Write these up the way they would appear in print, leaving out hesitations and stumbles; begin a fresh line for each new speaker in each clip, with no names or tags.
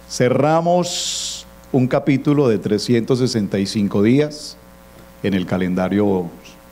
Cerramos un capítulo de 365 días en el calendario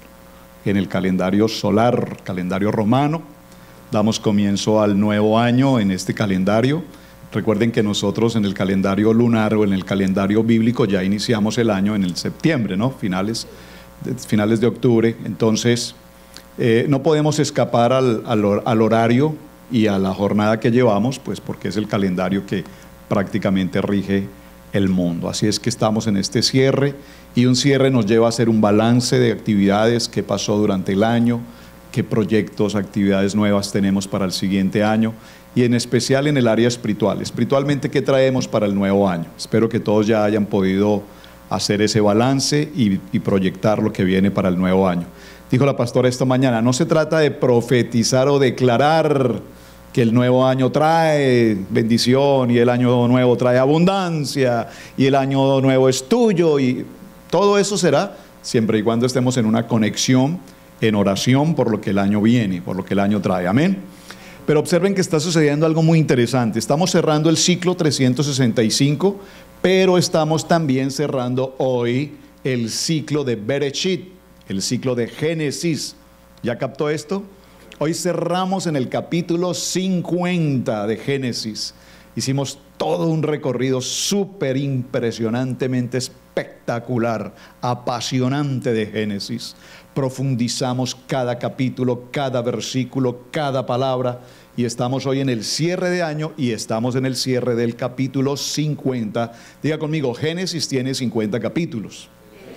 solar, calendario romano. Damos comienzo al nuevo año en este calendario. Recuerden que nosotros en el calendario lunar o en el calendario bíblico ya iniciamos el año en el septiembre, ¿no? Finales de octubre. Entonces, no podemos escapar al horario y a la jornada que llevamos, pues porque es el calendario que prácticamente rige el mundo. Así es que estamos en este cierre, y un cierre nos lleva a hacer un balance de actividades que pasó durante el año, qué proyectos, actividades nuevas tenemos para el siguiente año, y en especial en el área espiritual. Espiritualmente, ¿qué traemos para el nuevo año? Espero que todos ya hayan podido hacer ese balance y proyectar lo que viene para el nuevo año. Dijo la pastora esta mañana, no se trata de profetizar o declarar que el nuevo año trae bendición y el año nuevo trae abundancia y el año nuevo es tuyo, y todo eso será siempre y cuando estemos en una conexión, en oración por lo que el año viene, por lo que el año trae. Amén. Pero observen que está sucediendo algo muy interesante. Estamos cerrando el ciclo 365, pero estamos también cerrando hoy el ciclo de Bereshit, el ciclo de Génesis. ¿Ya captó esto? Hoy cerramos en el capítulo 50 de Génesis. Hicimos todo un recorrido súper impresionantemente espectacular, apasionante de Génesis. Profundizamos cada capítulo, cada versículo, cada palabra, y estamos hoy en el cierre de año y estamos en el cierre del capítulo 50. Diga conmigo, Génesis tiene 50 capítulos.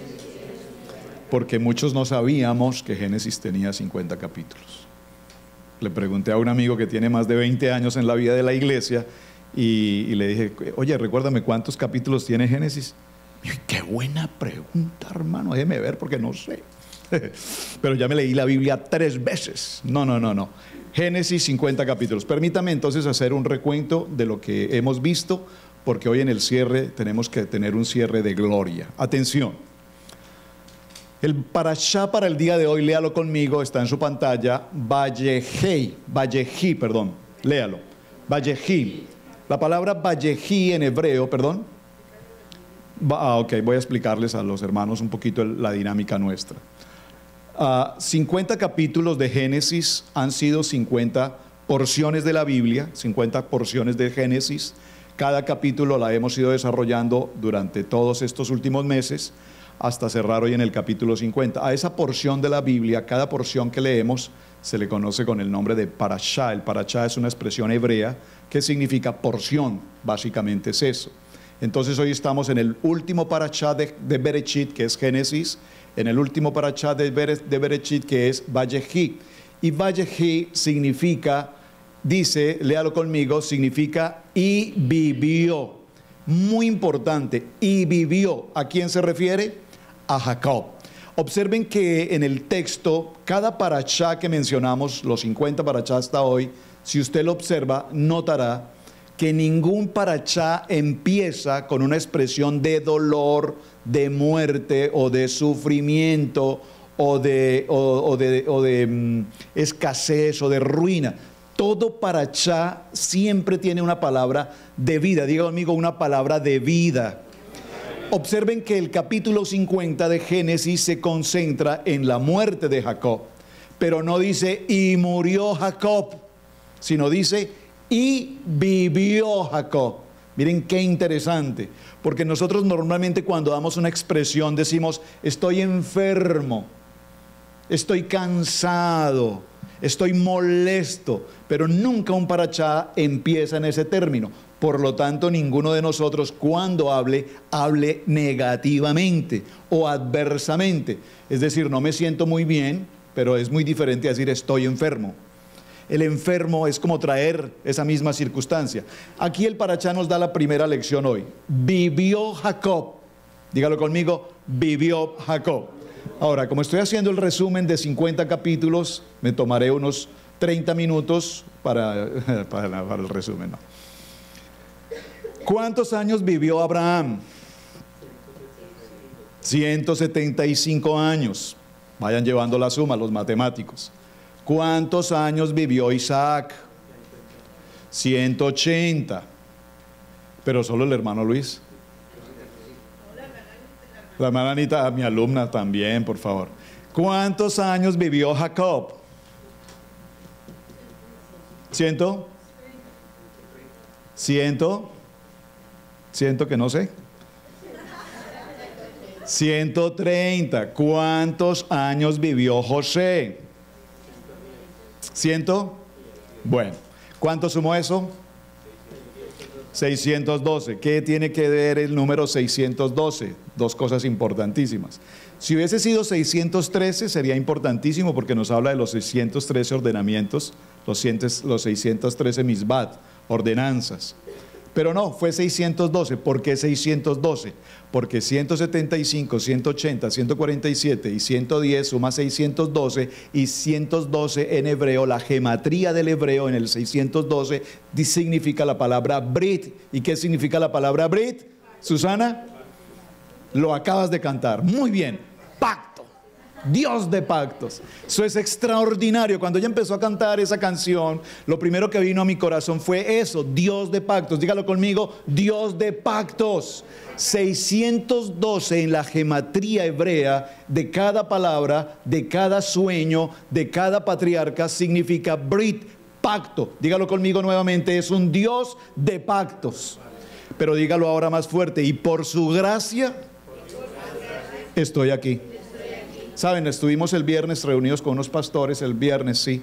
Porque muchos no sabíamos que Génesis tenía 50 capítulos. Le pregunté a un amigo que tiene más de 20 años en la vida de la iglesia y le dije, oye, recuérdame cuántos capítulos tiene Génesis. Y dije, qué buena pregunta, hermano, déjeme ver porque no sé. Pero ya me leí la Biblia 3 veces. No. Génesis 50 capítulos. Permítame entonces hacer un recuento de lo que hemos visto, porque hoy en el cierre tenemos que tener un cierre de gloria. Atención. El parashá para el día de hoy, léalo conmigo, está en su pantalla, Vayehi, léalo, Vayehi. La palabra Vayehi en hebreo, ok, voy a explicarles a los hermanos un poquito la dinámica nuestra. 50 capítulos de Génesis han sido 50 porciones de la Biblia, 50 porciones de Génesis. Cada capítulo la hemos ido desarrollando durante todos estos últimos meses, hasta cerrar hoy en el capítulo 50. A esa porción de la Biblia, cada porción que leemos, se le conoce con el nombre de parashá. El parashá es una expresión hebrea que significa porción, básicamente es eso. Entonces hoy estamos en el último parashá de Bereshit, que es Génesis, en el último parashá de Bereshit, que es Vayehi. Y Vayehi significa, dice, léalo conmigo, significa y vivió. Muy importante, y vivió. ¿A quién se refiere? A Jacob. Observen que en el texto, cada parashá que mencionamos, los 50 parashá hasta hoy, si usted lo observa, notará que ningún parashá empieza con una expresión de dolor, de muerte o de sufrimiento o de escasez o de ruina. Todo parashá siempre tiene una palabra de vida. Diga conmigo, una palabra de vida. Observen que el capítulo 50 de Génesis se concentra en la muerte de Jacob, pero no dice y murió Jacob, sino dice y vivió Jacob. Miren qué interesante, porque nosotros normalmente cuando damos una expresión decimos estoy enfermo, estoy cansado, estoy molesto, pero nunca un parashá empieza en ese término. Por lo tanto, ninguno de nosotros cuando hable negativamente o adversamente. Es decir, no me siento muy bien, pero es muy diferente a decir estoy enfermo. El enfermo es como traer esa misma circunstancia. Aquí el parashá nos da la primera lección hoy. Vivió Jacob. Dígalo conmigo, vivió Jacob. Ahora, como estoy haciendo el resumen de 50 capítulos, me tomaré unos 30 minutos para el resumen, ¿no? ¿Cuántos años vivió Abraham? 175 años. Vayan llevando la suma los matemáticos. ¿Cuántos años vivió Isaac? 180. pero solo el hermano Luis. La hermana Anita, mi alumna también, por favor. ¿Cuántos años vivió Jacob? ¿100? ¿100 que no sé? 130. ¿Cuántos años vivió José? 100. Bueno, ¿cuánto sumó eso? 612. ¿Qué tiene que ver el número 612? Dos cosas importantísimas. Si hubiese sido 613 sería importantísimo porque nos habla de los 613 ordenamientos, los 613 misbat, ordenanzas. Pero no, fue 612. ¿Por qué 612? Porque 175, 180, 147 y 110 suma 612 y 112 en hebreo, la gematría del hebreo en el 612 significa la palabra Brit. ¿Y qué significa la palabra Brit? Susana, lo acabas de cantar. Muy bien, pacto. Dios de pactos. Eso es extraordinario. Cuando ella empezó a cantar esa canción, lo primero que vino a mi corazón fue eso, Dios de pactos. Dígalo conmigo, Dios de pactos. 612 en la gematría hebrea de cada palabra, de cada sueño, de cada patriarca significa Brit, pacto. Dígalo conmigo nuevamente, es un Dios de pactos. Pero dígalo ahora más fuerte, y por su gracia estoy aquí. Saben, estuvimos el viernes reunidos con unos pastores, el viernes, sí,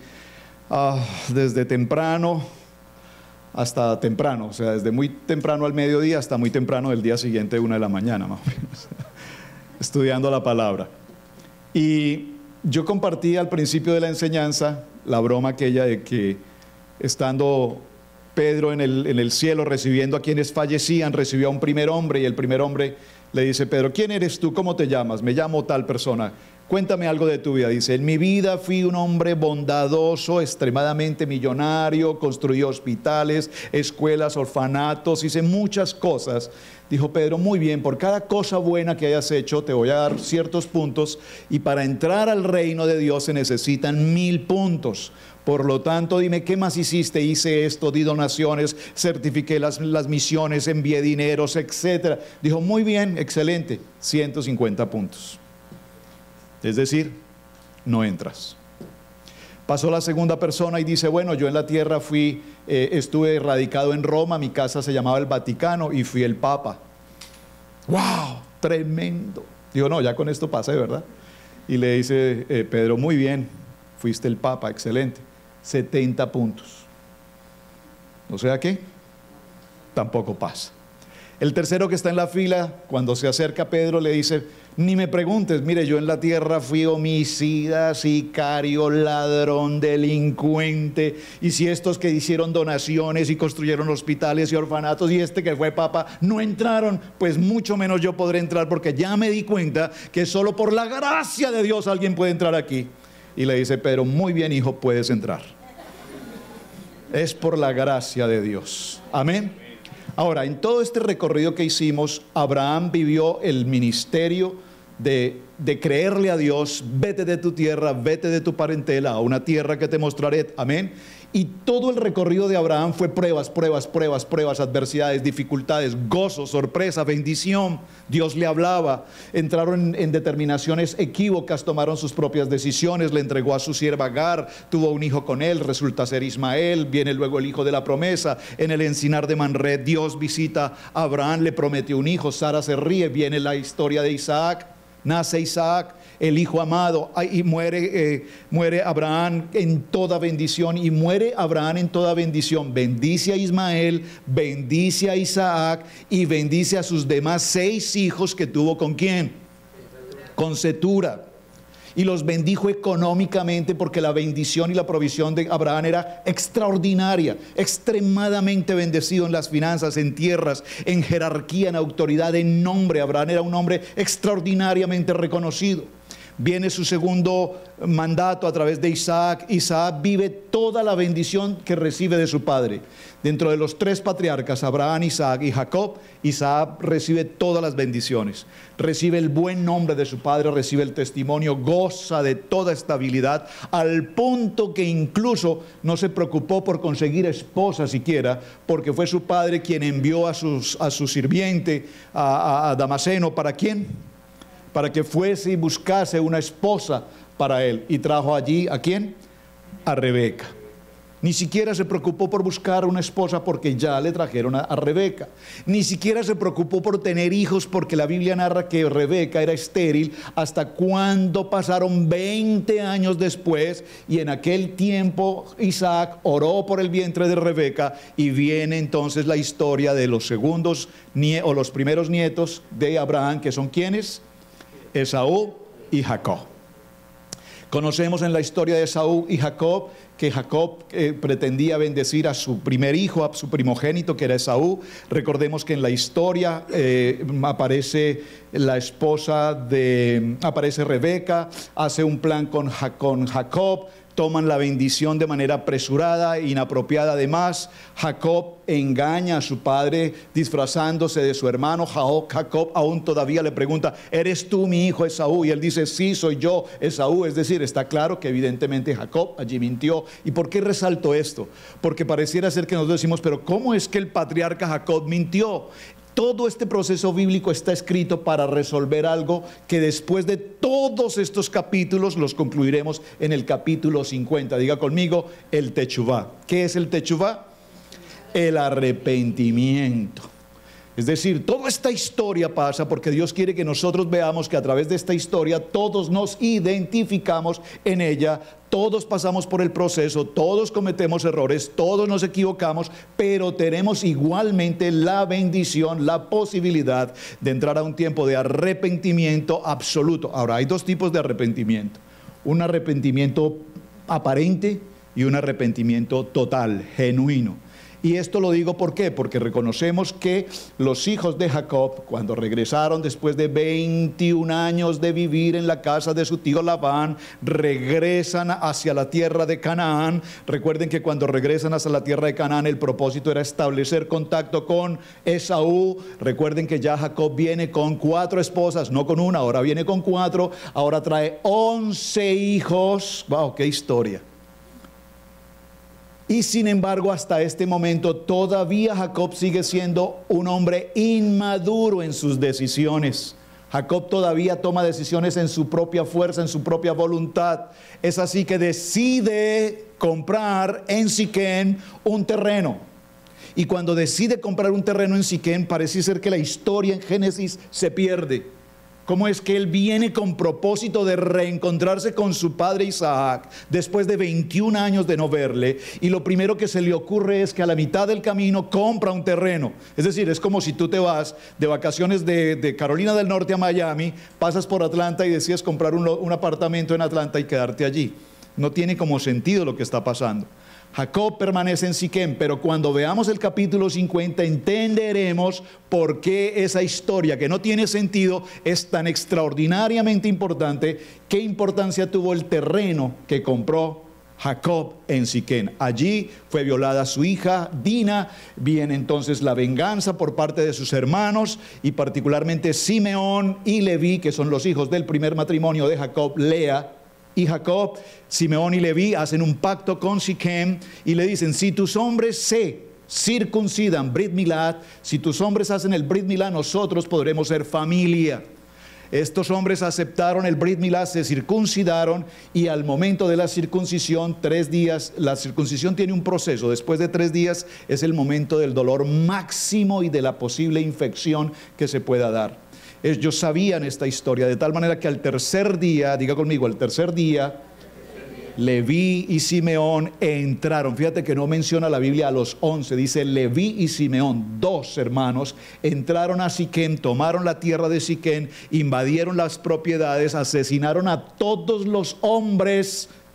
desde temprano hasta temprano, o sea, desde muy temprano al mediodía hasta muy temprano del día siguiente, 1 de la mañana, más o menos, estudiando la palabra. Y yo compartí al principio de la enseñanza la broma aquella de que estando Pedro en el cielo recibiendo a quienes fallecían, recibió a un primer hombre y el primer hombre le dice: Pedro, ¿quién eres tú? ¿Cómo te llamas? Me llamo tal persona. Cuéntame algo de tu vida. Dice: en mi vida fui un hombre bondadoso, extremadamente millonario, construí hospitales, escuelas, orfanatos, hice muchas cosas. Dijo Pedro: muy bien, por cada cosa buena que hayas hecho te voy a dar ciertos puntos, y para entrar al reino de Dios se necesitan 1000 puntos. Por lo tanto, dime, ¿qué más hiciste? Hice esto, di donaciones, certifiqué las misiones, envié dineros, etc. Dijo: muy bien, excelente, 150 puntos. Es decir, no entras. Pasó la segunda persona y dice: bueno, yo en la tierra estuve radicado en Roma, mi casa se llamaba el Vaticano y fui el Papa. ¡Wow! Tremendo. Digo: no, ya con esto pasé, ¿verdad? Y le dice Pedro: muy bien, fuiste el Papa, excelente, 70 puntos. O sea que tampoco pasa. El tercero que está en la fila, cuando se acerca a Pedro, le dice: ni me preguntes, mire, yo en la tierra fui homicida, sicario, ladrón, delincuente, y si estos que hicieron donaciones y construyeron hospitales y orfanatos y este que fue papa no entraron, pues mucho menos yo podré entrar, porque ya me di cuenta que solo por la gracia de Dios alguien puede entrar aquí. Y le dice Pedro: muy bien, hijo, puedes entrar. Es por la gracia de Dios. Amén. Ahora, en todo este recorrido que hicimos, Abraham vivió el ministerio de creerle a Dios: vete de tu tierra, vete de tu parentela a una tierra que te mostraré. Amén. Y todo el recorrido de Abraham fue pruebas, adversidades, dificultades, gozo, sorpresa, bendición. Dios le hablaba, entraron en determinaciones equívocas, tomaron sus propias decisiones, le entregó a su sierva Agar, tuvo un hijo con él, resulta ser Ismael, viene luego el hijo de la promesa. En el encinar de Manré, Dios visita a Abraham, le prometió un hijo, Sara se ríe, viene la historia de Isaac, nace Isaac, el hijo amado, y muere Abraham en toda bendición, y muere Abraham en toda bendición. Bendice a Ismael, bendice a Isaac y bendice a sus demás 6 hijos que tuvo. ¿Con quién? Con Cetura. Y los bendijo económicamente, porque la bendición y la provisión de Abraham era extraordinaria, extremadamente bendecido en las finanzas, en tierras, en jerarquía, en autoridad, en nombre. Abraham era un hombre extraordinariamente reconocido. Viene su segundo mandato a través de Isaac. Isaac vive toda la bendición que recibe de su padre. Dentro de los 3 patriarcas, Abraham, Isaac y Jacob, Isaac recibe todas las bendiciones. Recibe el buen nombre de su padre, recibe el testimonio, goza de toda estabilidad, al punto que incluso no se preocupó por conseguir esposa siquiera, porque fue su padre quien envió a su sirviente, a Damaseno. ¿Para quién? Para que fuese y buscase una esposa para él. Y trajo allí, ¿a quién? A Rebeca. Ni siquiera se preocupó por buscar una esposa porque ya le trajeron a Rebeca. Ni siquiera se preocupó por tener hijos porque la Biblia narra que Rebeca era estéril hasta cuando pasaron 20 años después, y en aquel tiempo Isaac oró por el vientre de Rebeca, y viene entonces la historia de los segundos o los primeros nietos de Abraham, que son ¿quiénes? Esaú y Jacob. Conocemos en la historia de Esaú y Jacob que Jacob pretendía bendecir a su primer hijo, a su primogénito, que era Esaú. Recordemos que en la historia aparece la esposa aparece Rebeca, hace un plan con Jacob, toman la bendición de manera apresurada, inapropiada además. Jacob engaña a su padre disfrazándose de su hermano. Jacob aún todavía le pregunta: ¿eres tú mi hijo Esaú? Y él dice: sí, soy yo Esaú. Es decir, está claro que evidentemente Jacob allí mintió. ¿Y por qué resalto esto? Porque pareciera ser que nosotros decimos: pero ¿cómo es que el patriarca Jacob mintió? Todo este proceso bíblico está escrito para resolver algo que después de todos estos capítulos los concluiremos en el capítulo 50. Diga conmigo: el techuvá. ¿Qué es el techuvá? El arrepentimiento. Es decir, toda esta historia pasa porque Dios quiere que nosotros veamos que a través de esta historia todos nos identificamos en ella, todos pasamos por el proceso, todos cometemos errores, todos nos equivocamos, pero tenemos igualmente la bendición, la posibilidad de entrar a un tiempo de arrepentimiento absoluto. Ahora, hay 2 tipos de arrepentimiento: un arrepentimiento aparente y un arrepentimiento total, genuino. Y esto lo digo ¿por qué? Porque reconocemos que los hijos de Jacob, cuando regresaron después de 21 años de vivir en la casa de su tío Labán, regresan hacia la tierra de Canaán. Recuerden que cuando regresan hacia la tierra de Canaán, el propósito era establecer contacto con Esaú. Recuerden que ya Jacob viene con 4 esposas, no con una, ahora viene con 4, ahora trae 11 hijos. ¡Wow! ¡Qué historia! Y sin embargo, hasta este momento todavía Jacob sigue siendo un hombre inmaduro en sus decisiones. Jacob todavía toma decisiones en su propia fuerza, en su propia voluntad. Es así que decide comprar en Siquén un terreno. Y cuando decide comprar un terreno en Siquén, parece ser que la historia en Génesis se pierde. ¿Cómo es que él viene con propósito de reencontrarse con su padre Isaac después de 21 años de no verle? Y lo primero que se le ocurre es que a la mitad del camino compra un terreno. Es decir, es como si tú te vas de vacaciones de Carolina del Norte a Miami, pasas por Atlanta y decides comprar un apartamento en Atlanta y quedarte allí. No tiene como sentido lo que está pasando. Jacob permanece en Siquén, pero cuando veamos el capítulo 50 entenderemos por qué esa historia que no tiene sentido es tan extraordinariamente importante. ¿Qué importancia tuvo el terreno que compró Jacob en Siquén? Allí fue violada su hija Dina. Viene entonces la venganza por parte de sus hermanos, y particularmente Simeón y Leví, que son los hijos del primer matrimonio de Jacob, Lea y Jacob. Simeón y Leví hacen un pacto con Siquem y le dicen: si tus hombres se circuncidan, Brit Milá, si tus hombres hacen el Brit Milá, nosotros podremos ser familia. Estos hombres aceptaron el Brit Milá, se circuncidaron, y al momento de la circuncisión, 3 días, la circuncisión tiene un proceso, después de 3 días es el momento del dolor máximo y de la posible infección que se pueda dar. Ellos sabían esta historia, de tal manera que al tercer día, diga conmigo, al tercer día, Leví y Simeón entraron. Fíjate que no menciona la Biblia a los 11, dice Leví y Simeón, 2 hermanos, entraron a Siquén, tomaron la tierra de Siquén, invadieron las propiedades, asesinaron a todos los hombres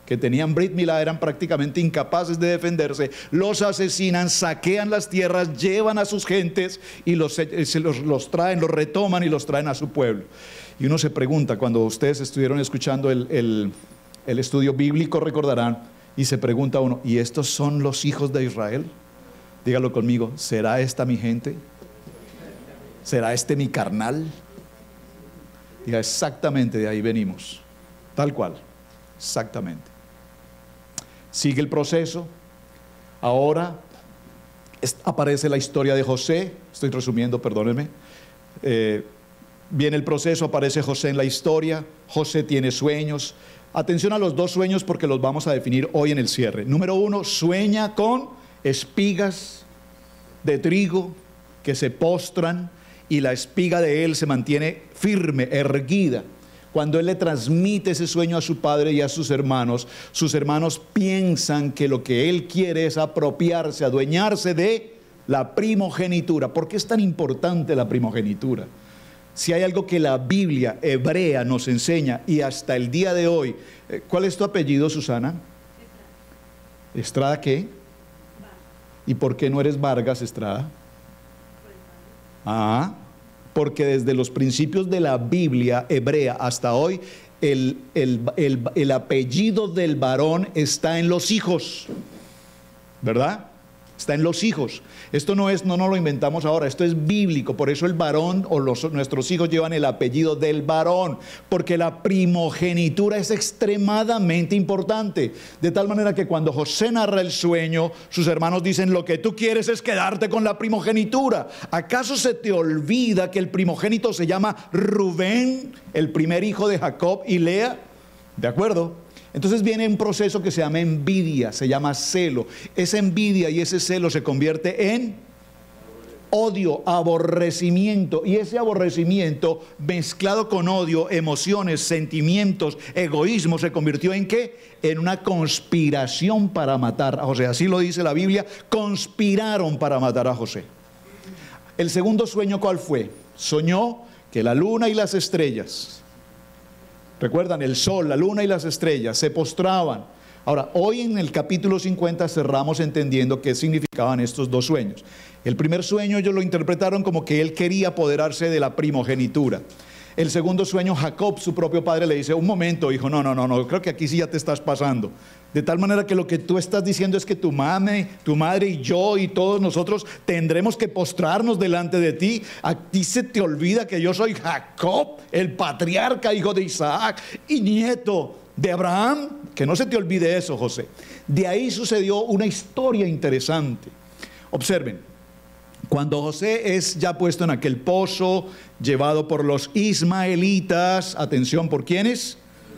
que tenían Brit Milá eran prácticamente incapaces de defenderse, los asesinan, saquean las tierras, llevan a sus gentes y los traen, los retoman y los traen a su pueblo. Y uno se pregunta, cuando ustedes estuvieron escuchando el estudio bíblico, recordarán, y se pregunta uno, ¿y estos son los hijos de Israel? Dígalo conmigo, ¿será esta mi gente? ¿Será este mi carnal? Diga, exactamente de ahí venimos, tal cual, exactamente. Sigue el proceso. Ahora aparece la historia de José. Estoy resumiendo, perdónenme. Viene el proceso, aparece José en la historia. José tiene sueños. Atención a los dos sueños porque los vamos a definir hoy en el cierre. Número 1, sueña con espigas de trigo que se postran y la espiga de él se mantiene firme, erguida. Cuando él le transmite ese sueño a su padre y a sus hermanos piensan que lo que él quiere es apropiarse, adueñarse de la primogenitura. ¿Por qué es tan importante la primogenitura? Si hay algo que la Biblia hebrea nos enseña y hasta el día de hoy, ¿cuál es tu apellido, Susana? ¿Estrada qué? ¿Y por qué no eres Vargas, Estrada? Porque desde los principios de la Biblia hebrea hasta hoy, el apellido del varón está en los hijos, ¿verdad? Está en los hijos. Esto no nos lo inventamos ahora, esto es bíblico. Por eso el varón o nuestros hijos llevan el apellido del varón, porque la primogenitura es extremadamente importante. De tal manera que cuando José narra el sueño, sus hermanos dicen, lo que tú quieres es quedarte con la primogenitura. ¿Acaso se te olvida que el primogénito se llama Rubén, el primer hijo de Jacob y Lea? ¿De acuerdo? Entonces viene un proceso que se llama envidia, se llama celo. Esa envidia y ese celo se convierte en odio, aborrecimiento. Y ese aborrecimiento mezclado con odio, emociones, sentimientos, egoísmo, se convirtió en ¿qué? En una conspiración para matar a José. Así lo dice la Biblia, conspiraron para matar a José. El segundo sueño, ¿cuál fue? Soñó que la luna y las estrellas, recuerdan, el sol, la luna y las estrellas se postraban. Ahora, hoy en el capítulo 50 cerramos entendiendo qué significaban estos dos sueños. El primer sueño ellos lo interpretaron como que él quería apoderarse de la primogenitura. El segundo sueño, Jacob, su propio padre, le dice, un momento, hijo, no, creo que aquí sí ya te estás pasando. De tal manera que lo que tú estás diciendo es que tu madre y yo y todos nosotros tendremos que postrarnos delante de ti. A ti se te olvida que yo soy Jacob, el patriarca, hijo de Isaac y nieto de Abraham. Que no se te olvide eso, José. De ahí sucedió una historia interesante. Observen. Cuando José es ya puesto en aquel pozo, llevado por los ismaelitas, atención, ¿por quiénes?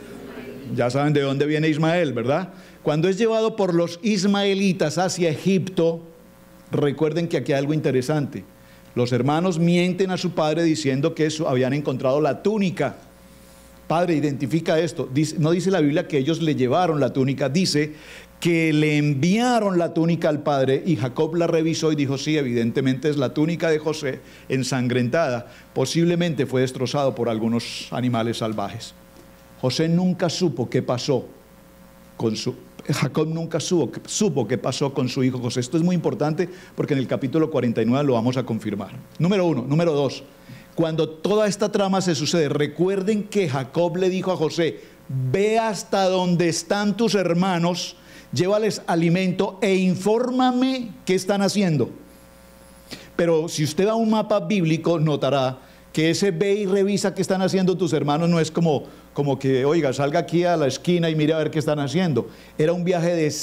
Ya saben de dónde viene Ismael, ¿verdad? Cuando es llevado por los ismaelitas hacia Egipto, recuerden que aquí hay algo interesante. Los hermanos mienten a su padre diciendo que habían encontrado la túnica. Padre, identifica esto. No dice la Biblia que ellos le llevaron la túnica, dice que le enviaron la túnica al padre y Jacob la revisó y dijo, sí, evidentemente es la túnica de José ensangrentada. Posiblemente fue destrozado por algunos animales salvajes. José nunca supo qué pasó con Jacob nunca supo qué pasó con su hijo José. Esto es muy importante porque en el capítulo 49 lo vamos a confirmar. Número 1. Número 2. Cuando toda esta trama se sucede, recuerden que Jacob le dijo a José, ve hasta donde están tus hermanos, llévales alimento e infórmame qué están haciendo. Pero si usted da un mapa bíblico, notará que ese ve y revisa qué están haciendo tus hermanos no es como que, oiga, salga aquí a la esquina y mire a ver qué están haciendo. Era un viaje de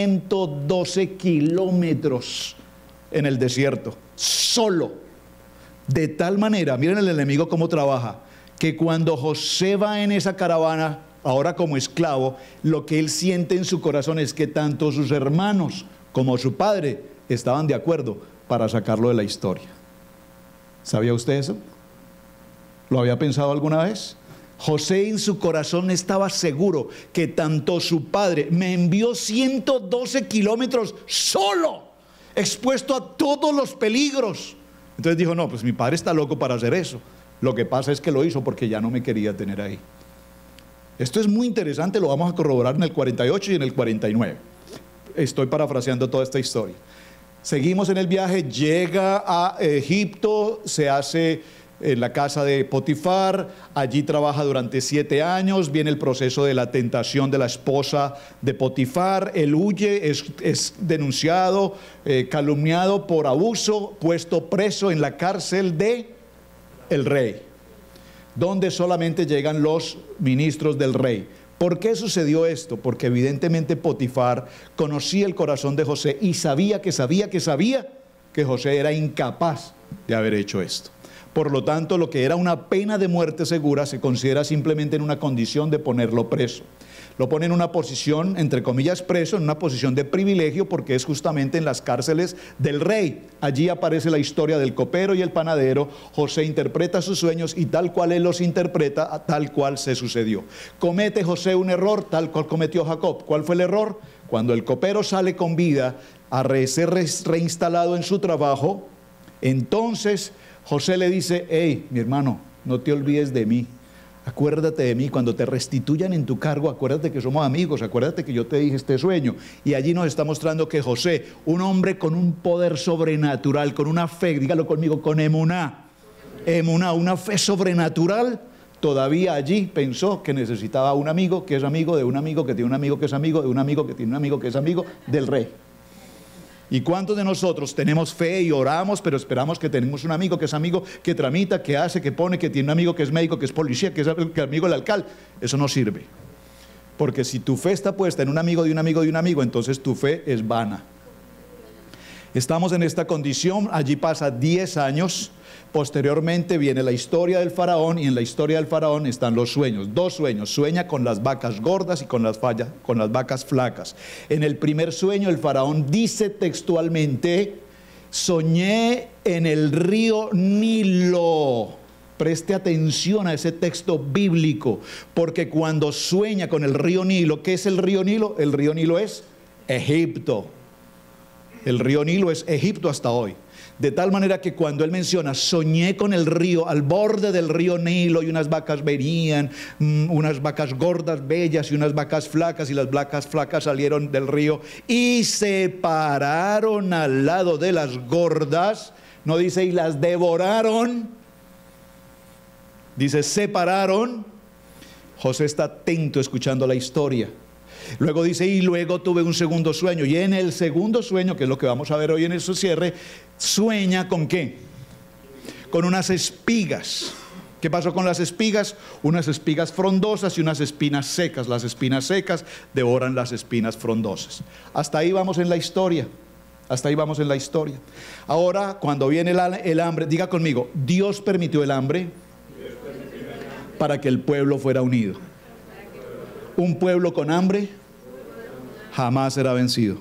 112 kilómetros en el desierto, solo. De tal manera, miren el enemigo cómo trabaja, que cuando José va en esa caravana, ahora como esclavo, lo que él siente en su corazón es que tanto sus hermanos como su padre estaban de acuerdo para sacarlo de la historia. ¿Sabía usted eso? ¿Lo había pensado alguna vez? José en su corazón estaba seguro que tanto su padre me envió 112 kilómetros solo, expuesto a todos los peligros. Entonces dijo, no, pues mi padre está loco para hacer eso. Lo que pasa es que lo hizo porque ya no me quería tener ahí. Esto es muy interesante, lo vamos a corroborar en el 48 y en el 49. Estoy parafraseando toda esta historia. Seguimos en el viaje, llega a Egipto, se hace en la casa de Potifar, allí trabaja durante 7 años, viene el proceso de la tentación de la esposa de Potifar, él huye, es denunciado, calumniado por abuso, puesto preso en la cárcel de el rey, donde solamente llegan los ministros del rey. ¿Por qué sucedió esto? Porque evidentemente Potifar conocía el corazón de José y sabía que José era incapaz de haber hecho esto. Por lo tanto, lo que era una pena de muerte segura se considera simplemente en una condición de ponerlo preso. Lo pone en una posición, entre comillas, preso, en una posición de privilegio, porque es justamente en las cárceles del rey. Allí aparece la historia del copero y el panadero. José interpreta sus sueños y tal cual él los interpreta, tal cual se sucedió. Comete José un error, tal cual cometió Jacob. ¿Cuál fue el error? Cuando el copero sale con vida a ser reinstalado en su trabajo, entonces José le dice: hey, mi hermano, no te olvides de mí. Acuérdate de mí, cuando te restituyan en tu cargo, acuérdate que somos amigos, acuérdate que yo te dije este sueño. Y allí nos está mostrando que José, un hombre con un poder sobrenatural, con una fe, dígalo conmigo, con emuná, una fe sobrenatural, todavía allí pensó que necesitaba un amigo que es amigo de un amigo que tiene un amigo que es amigo de un amigo que tiene un amigo que es amigo del rey. ¿Y cuántos de nosotros tenemos fe y oramos, pero esperamos que tenemos un amigo que es amigo, que tramita, que hace, que pone, que tiene un amigo que es médico, que es policía, que es amigo del alcalde? Eso no sirve. Porque si tu fe está puesta en un amigo de un amigo de un amigo, entonces tu fe es vana. Estamos en esta condición, allí pasa 10 años, posteriormente viene la historia del faraón, y en la historia del faraón están los sueños, 2 sueños, sueña con las vacas gordas y con las vacas flacas. En el primer sueño el faraón dice textualmente: soñé en el río Nilo. Preste atención a ese texto bíblico, porque cuando sueña con el río Nilo, ¿qué es el río Nilo? El río Nilo es Egipto. El río Nilo es Egipto hasta hoy. De tal manera que cuando él menciona, soñé con el río, al borde del río Nilo, y unas vacas venían, unas vacas gordas, bellas, y unas vacas flacas, y las vacas flacas salieron del río y se pararon al lado de las gordas. No dice y las devoraron, dice se pararon. José está atento escuchando la historia. Luego dice, y luego tuve un segundo sueño. Y en el segundo sueño, que es lo que vamos a ver hoy en su cierre, sueña ¿con qué? Con unas espigas. ¿Qué pasó con las espigas? Unas espigas frondosas y unas espinas secas. Las espinas secas devoran las espinas frondosas. Hasta ahí vamos en la historia. Hasta ahí vamos en la historia. Ahora, cuando viene el hambre, diga conmigo, Dios permitió el hambre para que el pueblo fuera unido. Un pueblo con hambre jamás será vencido.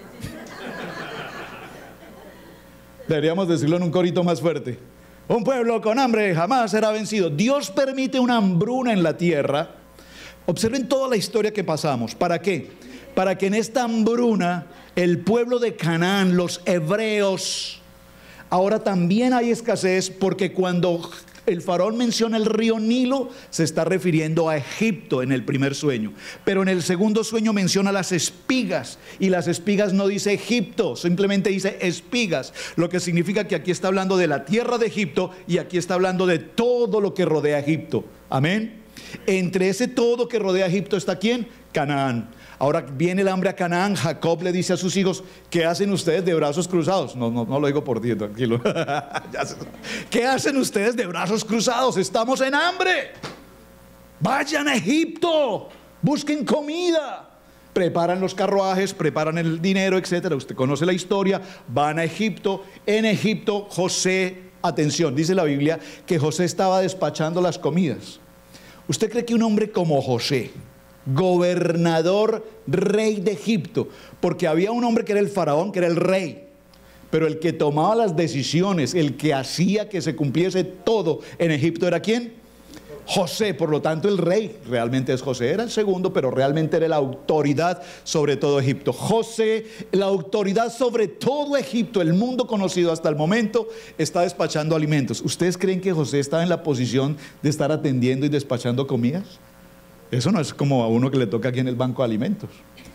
Deberíamos decirlo en un corito más fuerte. Un pueblo con hambre jamás será vencido. Dios permite una hambruna en la tierra. Observen toda la historia que pasamos. ¿Para qué? Para que en esta hambruna el pueblo de Canaán, los hebreos, ahora también hay escasez, porque cuando el faraón menciona el río Nilo, se está refiriendo a Egipto en el primer sueño. Pero en el segundo sueño menciona las espigas, y las espigas no dice Egipto, simplemente dice espigas, lo que significa que aquí está hablando de la tierra de Egipto, y aquí está hablando de todo lo que rodea a Egipto. Amén. Entre ese todo que rodea a Egipto está ¿quién? Canaán. Ahora viene el hambre a Canaán. Jacob le dice a sus hijos, ¿qué hacen ustedes de brazos cruzados? No lo digo por ti, tranquilo. ¿Qué hacen ustedes de brazos cruzados? Estamos en hambre. Vayan a Egipto, busquen comida. Preparan los carruajes, preparan el dinero, etcétera. Usted conoce la historia. Van a Egipto. En Egipto José, atención, dice la Biblia que José estaba despachando las comidas. ¿Usted cree que un hombre como José, gobernador, rey de Egipto, porque había un hombre que era el faraón, que era el rey, pero el que tomaba las decisiones, el que hacía que se cumpliese todo en Egipto, ¿era quién? José. Por lo tanto el rey realmente es José, era el segundo, pero realmente era la autoridad sobre todo Egipto. José, la autoridad sobre todo Egipto, el mundo conocido hasta el momento, está despachando alimentos. ¿Ustedes creen que José estaba en la posición de estar atendiendo y despachando comidas? Eso no es como a uno que le toca aquí en el banco de alimentos.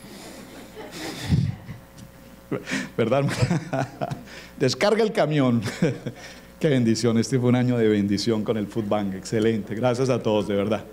¿Verdad? Descarga el camión. Qué bendición, este fue un año de bendición con el Food Bank, excelente, gracias a todos, de verdad.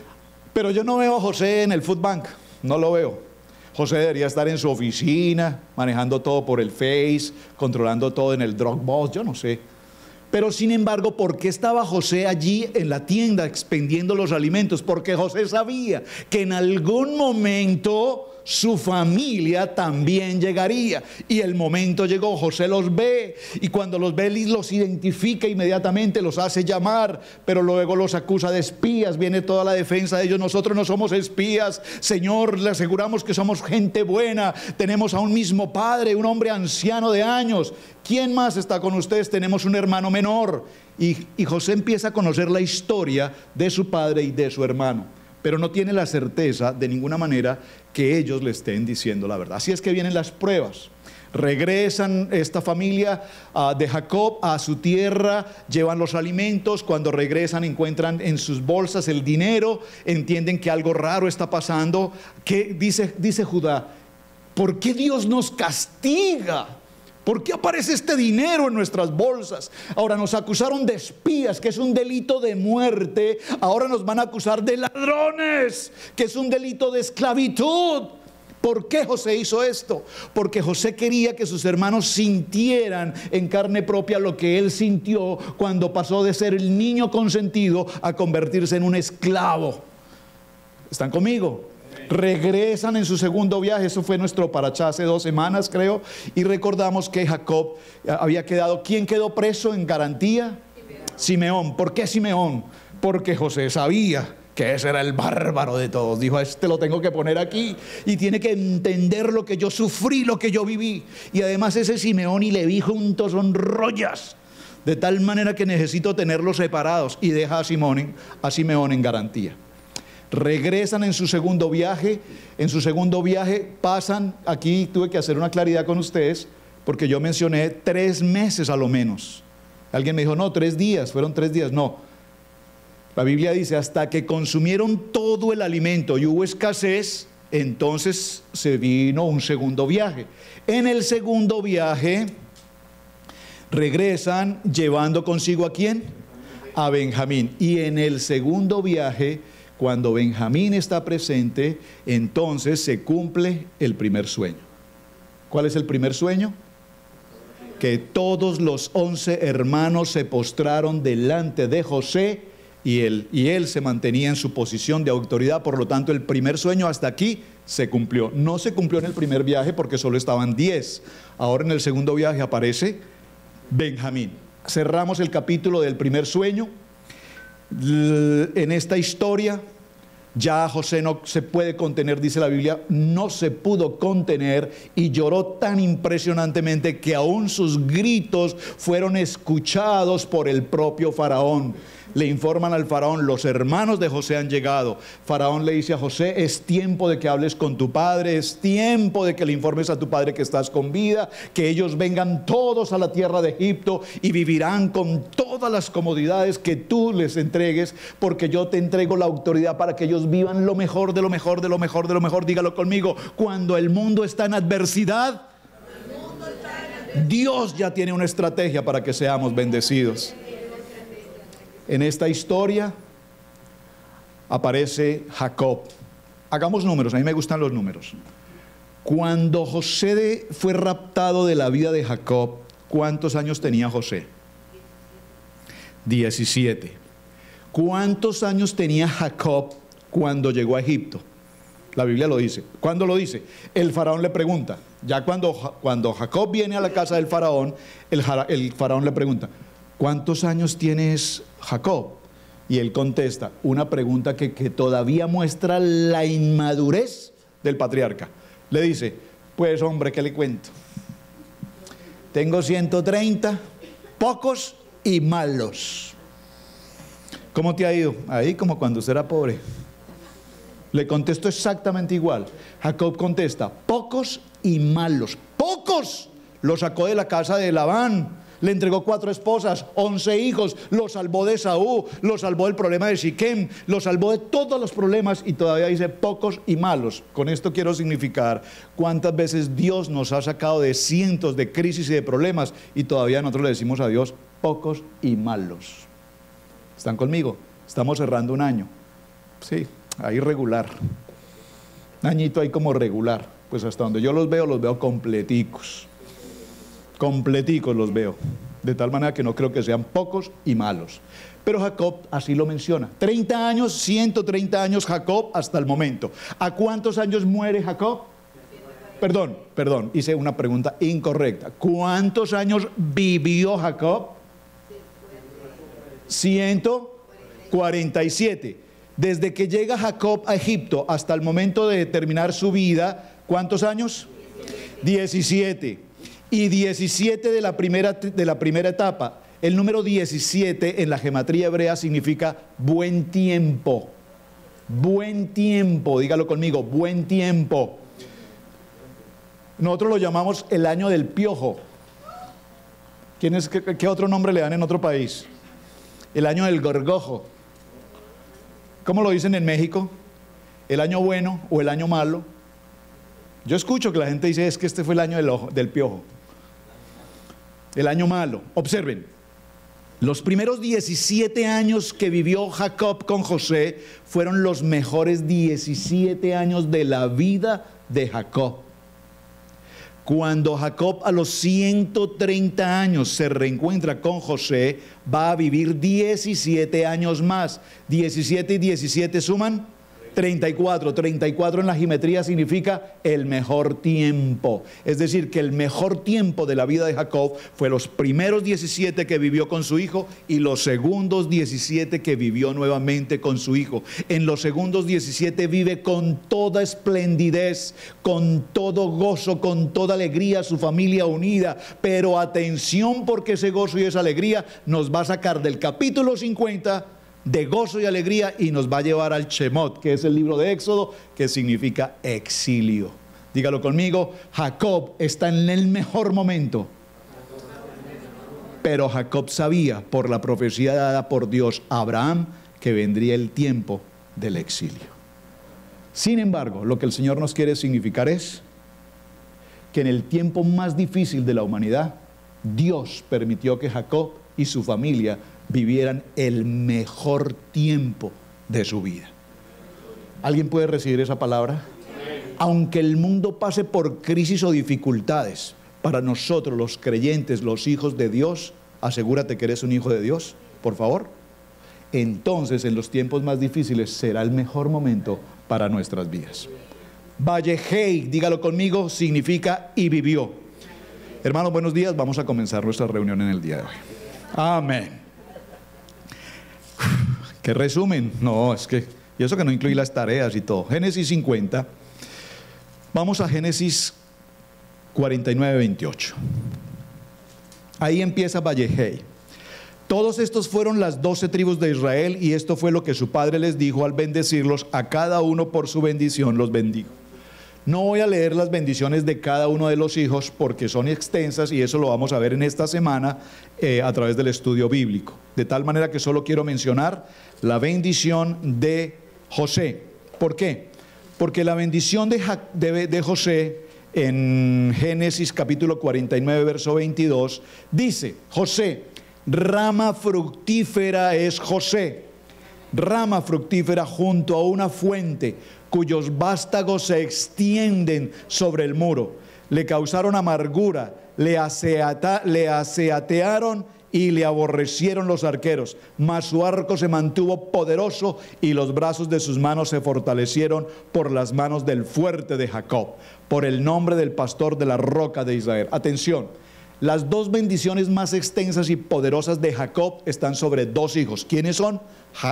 Pero yo no veo a José en el Food Bank, no lo veo. José debería estar en su oficina, manejando todo por el Face, controlando todo en el Dropbox, yo no sé. Pero sin embargo, ¿por qué estaba José allí en la tienda expendiendo los alimentos? Porque José sabía que en algún momento su familia también llegaría. Y el momento llegó, José los ve, y cuando los ve los identifica inmediatamente, los hace llamar, pero luego los acusa de espías. Viene toda la defensa de ellos: nosotros no somos espías, Señor, le aseguramos que somos gente buena, tenemos a un mismo padre, un hombre anciano de años. ¿Quién más está con ustedes? Tenemos un hermano menor. Y José empieza a conocer la historia de su padre y de su hermano, pero no tiene la certeza de ninguna manera que ellos le estén diciendo la verdad. Así es que vienen las pruebas. Regresan esta familia de Jacob a su tierra, llevan los alimentos. Cuando regresan encuentran en sus bolsas el dinero, entienden que algo raro está pasando. ¿Qué dice Judá? ¿Por qué Dios nos castiga? ¿Por qué aparece este dinero en nuestras bolsas? Ahora nos acusaron de espías, que es un delito de muerte. Ahora nos van a acusar de ladrones, que es un delito de esclavitud. ¿Por qué José hizo esto? Porque José quería que sus hermanos sintieran en carne propia lo que él sintió cuando pasó de ser el niño consentido a convertirse en un esclavo. ¿Están conmigo? Regresan en su segundo viaje. Eso fue nuestro parachá hace 2 semanas, creo. Y recordamos que Jacob había quedado. ¿Quién quedó preso en garantía? Simeón. ¿Por qué Simeón? Porque José sabía que ese era el bárbaro de todos. Dijo: este lo tengo que poner aquí y tiene que entender lo que yo sufrí, lo que yo viví. Y además ese Simeón y Leví juntos son rollas, de tal manera que necesito tenerlos separados. Y deja a Simeón en garantía. Regresan en su segundo viaje. En su segundo viaje pasan, aquí tuve que hacer una claridad con ustedes, porque yo mencioné 3 meses a lo menos. Alguien me dijo: no, 3 días, fueron 3 días. No, la Biblia dice: hasta que consumieron todo el alimento y hubo escasez, entonces se vino un segundo viaje. En el segundo viaje regresan llevando consigo ¿a quién? A Benjamín. Y en el segundo viaje, cuando Benjamín está presente, entonces se cumple el primer sueño. ¿Cuál es el primer sueño? Que todos los 11 hermanos se postraron delante de José y él se mantenía en su posición de autoridad. Por lo tanto, el primer sueño hasta aquí se cumplió. No se cumplió en el primer viaje porque solo estaban 10. Ahora en el segundo viaje aparece Benjamín. Cerramos el capítulo del primer sueño. En esta historia ya José no se puede contener, dice la Biblia, no se pudo contener y lloró tan impresionantemente que aún sus gritos fueron escuchados por el propio faraón. Le informan al faraón: los hermanos de José han llegado. Faraón le dice a José: es tiempo de que hables con tu padre, es tiempo de que le informes a tu padre que estás con vida, que ellos vengan todos a la tierra de Egipto y vivirán con todas las comodidades que tú les entregues, porque yo te entrego la autoridad para que ellos vivan lo mejor de lo mejor, de lo mejor, de lo mejor. Dígalo conmigo: cuando el mundo está en adversidad, Dios ya tiene una estrategia para que seamos bendecidos. En esta historia aparece Jacob. Hagamos números, a mí me gustan los números. Cuando José fue raptado de la vida de Jacob, ¿cuántos años tenía José? 17. ¿Cuántos años tenía Jacob cuando llegó a Egipto? La Biblia lo dice. ¿Cuándo lo dice? El faraón le pregunta. Ya cuando Jacob viene a la casa del faraón, el faraón le pregunta: ¿cuántos años tienes, Jacob? Y él contesta una pregunta que todavía muestra la inmadurez del patriarca. Le dice: pues hombre, ¿qué le cuento? Tengo 130, pocos y malos. ¿Cómo te ha ido? Ahí como cuando usted era pobre. Le contesto exactamente igual. Jacob contesta: pocos y malos. ¡Pocos! Lo sacó de la casa de Labán. Le entregó 4 esposas, 11 hijos, lo salvó de Esaú, lo salvó del problema de Siquem, lo salvó de todos los problemas y todavía dice pocos y malos. Con esto quiero significar cuántas veces Dios nos ha sacado de cientos de crisis y de problemas y todavía nosotros le decimos a Dios pocos y malos. ¿Están conmigo? Estamos cerrando un año. Sí, ahí regular. Un añito ahí como regular. Pues hasta donde yo los veo completicos. Completicos los veo, de tal manera que no creo que sean pocos y malos. Pero Jacob así lo menciona. 30 años, 130 años Jacob hasta el momento. ¿A cuántos años muere Jacob? Perdón, hice una pregunta incorrecta. ¿Cuántos años vivió Jacob? 147. Desde que llega Jacob a Egipto hasta el momento de terminar su vida, ¿cuántos años? 17. Y 17 de la primera etapa. El número 17 en la gematría hebrea significa buen tiempo. Buen tiempo, dígalo conmigo, buen tiempo. Nosotros lo llamamos el año del piojo. ¿Qué otro nombre le dan en otro país? El año del gorgojo. ¿Cómo lo dicen en México? ¿El año bueno o el año malo? Yo escucho que la gente dice es que este fue el año del piojo. El año malo. Observen, los primeros 17 años que vivió Jacob con José fueron los mejores 17 años de la vida de Jacob. Cuando Jacob a los 130 años se reencuentra con José, va a vivir 17 años más. 17 y 17 suman 34. 34 en la geometría significa el mejor tiempo. Es decir, que el mejor tiempo de la vida de Jacob fue los primeros 17 que vivió con su hijo y los segundos 17 que vivió nuevamente con su hijo. En los segundos 17 vive con toda esplendidez, con todo gozo, con toda alegría, su familia unida. Pero atención, porque ese gozo y esa alegría nos va a sacar del capítulo 50 de gozo y alegría y nos va a llevar al Shemot, que es el libro de Éxodo, que significa exilio. Dígalo conmigo, Jacob está en el mejor momento. Pero Jacob sabía por la profecía dada por Dios a Abraham que vendría el tiempo del exilio. Sin embargo, lo que el Señor nos quiere significar es que en el tiempo más difícil de la humanidad, Dios permitió que Jacob y su familia vivieran el mejor tiempo de su vida. ¿Alguien puede recibir esa palabra? Aunque el mundo pase por crisis o dificultades, para nosotros los creyentes, los hijos de Dios, asegúrate que eres un hijo de Dios, por favor. Entonces en los tiempos más difíciles será el mejor momento para nuestras vidas. Vallehei, dígalo conmigo, significa y vivió. Hermanos, buenos días, vamos a comenzar nuestra reunión en el día de hoy. Amén. ¿Qué resumen? No, es que, y eso que no incluye las tareas y todo. Génesis 50. Vamos a Génesis 49, 28. Ahí empieza Vallehei. Todos estos fueron las 12 tribus de Israel, y esto fue lo que su padre les dijo al bendecirlos. A cada uno por su bendición los bendigo. No voy a leer las bendiciones de cada uno de los hijos porque son extensas y eso lo vamos a ver en esta semana a través del estudio bíblico. De tal manera que solo quiero mencionar la bendición de José. ¿Por qué? Porque la bendición de José en Génesis capítulo 49 verso 22 dice: José, rama fructífera es José, rama fructífera junto a una fuente, cuyos vástagos se extienden sobre el muro. Le causaron amargura, le aseatearon y le aborrecieron los arqueros, mas su arco se mantuvo poderoso y los brazos de sus manos se fortalecieron por las manos del fuerte de Jacob, por el nombre del pastor de la roca de Israel. Atención, las dos bendiciones más extensas y poderosas de Jacob están sobre dos hijos. ¿Quiénes son?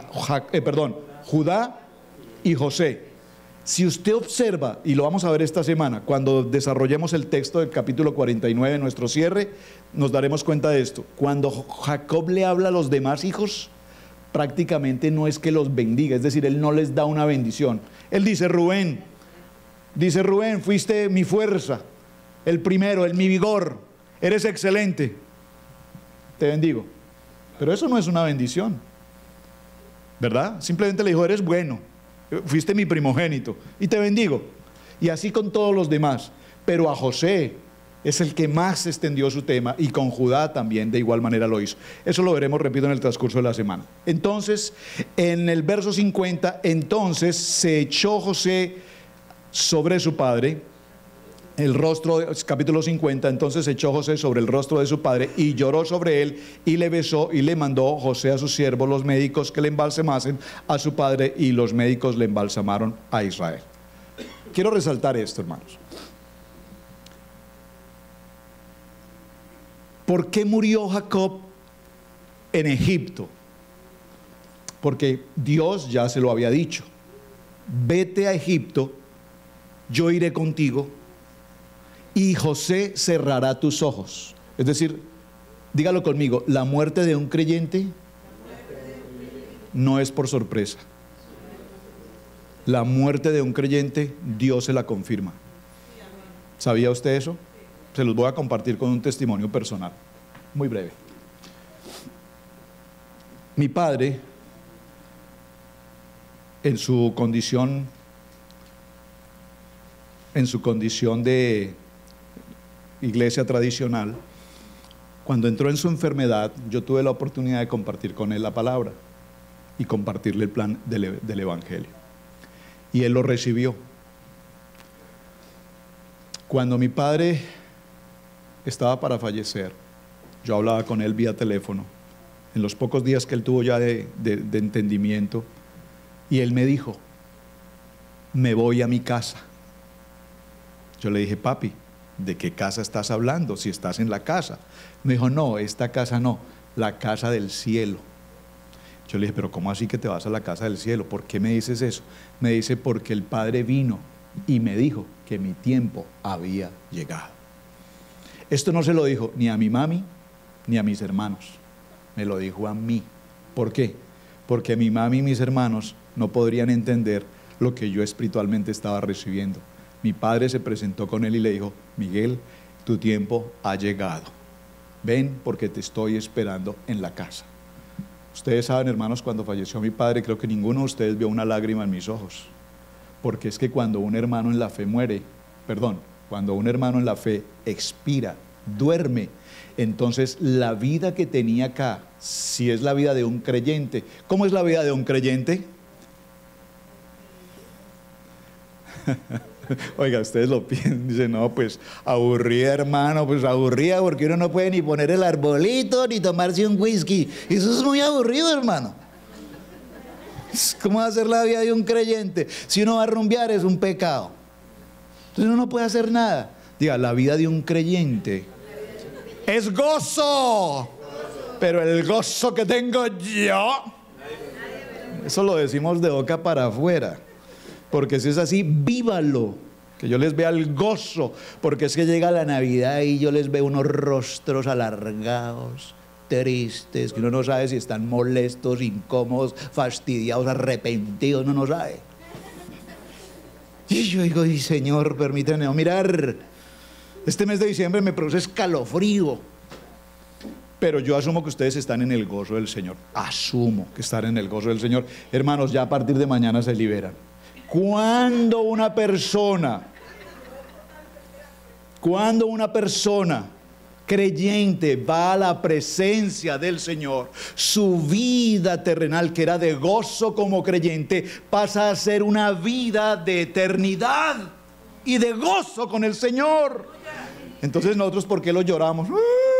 Judá y José. Si usted observa, y lo vamos a ver esta semana, cuando desarrollemos el texto del capítulo 49 en nuestro cierre, nos daremos cuenta de esto. Cuando Jacob le habla a los demás hijos, prácticamente no es que los bendiga, es decir, él no les da una bendición. Él dice: Rubén, fuiste mi fuerza, el primero, mi vigor, eres excelente. te bendigo. Pero eso no es una bendición, ¿verdad? Simplemente le dijo, eres bueno, fuiste mi primogénito y te bendigo. Y así con todos los demás. Pero a José es el que más extendió su tema, y con Judá también de igual manera lo hizo. Eso lo veremos, repito, en el transcurso de la semana. Entonces, en el verso 50, entonces se echó José sobre su padre, el rostro, capítulo 50, entonces se echó José sobre el rostro de su padre y lloró sobre él y le besó, y le mandó José a sus siervos, los médicos, que le embalsamasen a su padre, y los médicos le embalsamaron a Israel. Quiero resaltar esto, hermanos. ¿Por qué murió Jacob en Egipto? Porque Dios ya se lo había dicho: vete a Egipto, yo iré contigo, y José cerrará tus ojos. Es decir, dígalo conmigo, la muerte de un creyente no es por sorpresa. La muerte de un creyente, Dios se la confirma. ¿Sabía usted eso? Se los voy a compartir con un testimonio personal, muy breve. Mi padre, en su condición de iglesia tradicional, cuando entró en su enfermedad, yo tuve la oportunidad de compartir con él la palabra y compartirle el plan del Evangelio. Y él lo recibió. Cuando mi padre estaba para fallecer, yo hablaba con él vía teléfono, en los pocos días que él tuvo ya de entendimiento, y él me dijo: me voy a mi casa. Yo le dije: papi, ¿de qué casa estás hablando si estás en la casa? Me dijo: no, esta casa no, la casa del cielo. Yo le dije: pero ¿cómo así que te vas a la casa del cielo? ¿Por qué me dices eso? Me dice: porque el Padre vino y me dijo que mi tiempo había llegado. Esto no se lo dijo ni a mi mami ni a mis hermanos, me lo dijo a mí. ¿Por qué? Porque mi mami y mis hermanos no podrían entender lo que yo espiritualmente estaba recibiendo. Mi padre se presentó con él y le dijo: Miguel, tu tiempo ha llegado, ven porque te estoy esperando en la casa. Ustedes saben, hermanos, cuando falleció mi padre, creo que ninguno de ustedes vio una lágrima en mis ojos, porque es que cuando un hermano en la fe cuando un hermano en la fe expira, duerme, entonces la vida que tenía acá, si es la vida de un creyente, ¿cómo es la vida de un creyente? Oiga, ustedes lo piensan, dicen: no, pues aburrida, hermano, pues aburrida, porque uno no puede ni poner el arbolito ni tomarse un whisky. Eso es muy aburrido, hermano. ¿Cómo va a ser la vida de un creyente? Si uno va a rumbear, es un pecado. Entonces uno no puede hacer nada. Diga, la vida de un creyente es gozo. Pero el gozo que tengo yo, eso lo decimos de boca para afuera. Porque si es así, vívalo, que yo les vea el gozo, porque es que llega la Navidad y yo les veo unos rostros alargados, tristes, que uno no sabe si están molestos, incómodos, fastidiados, arrepentidos, uno no sabe. Y yo digo: y Señor, permíteme no mirar, este mes de diciembre me produce escalofrío. Pero yo asumo que ustedes están en el gozo del Señor, asumo que están en el gozo del Señor. Hermanos, ya a partir de mañana se liberan. Cuando una persona creyente va a la presencia del Señor, su vida terrenal, que era de gozo como creyente, pasa a ser una vida de eternidad y de gozo con el Señor. Entonces nosotros, ¿por qué lo lloramos?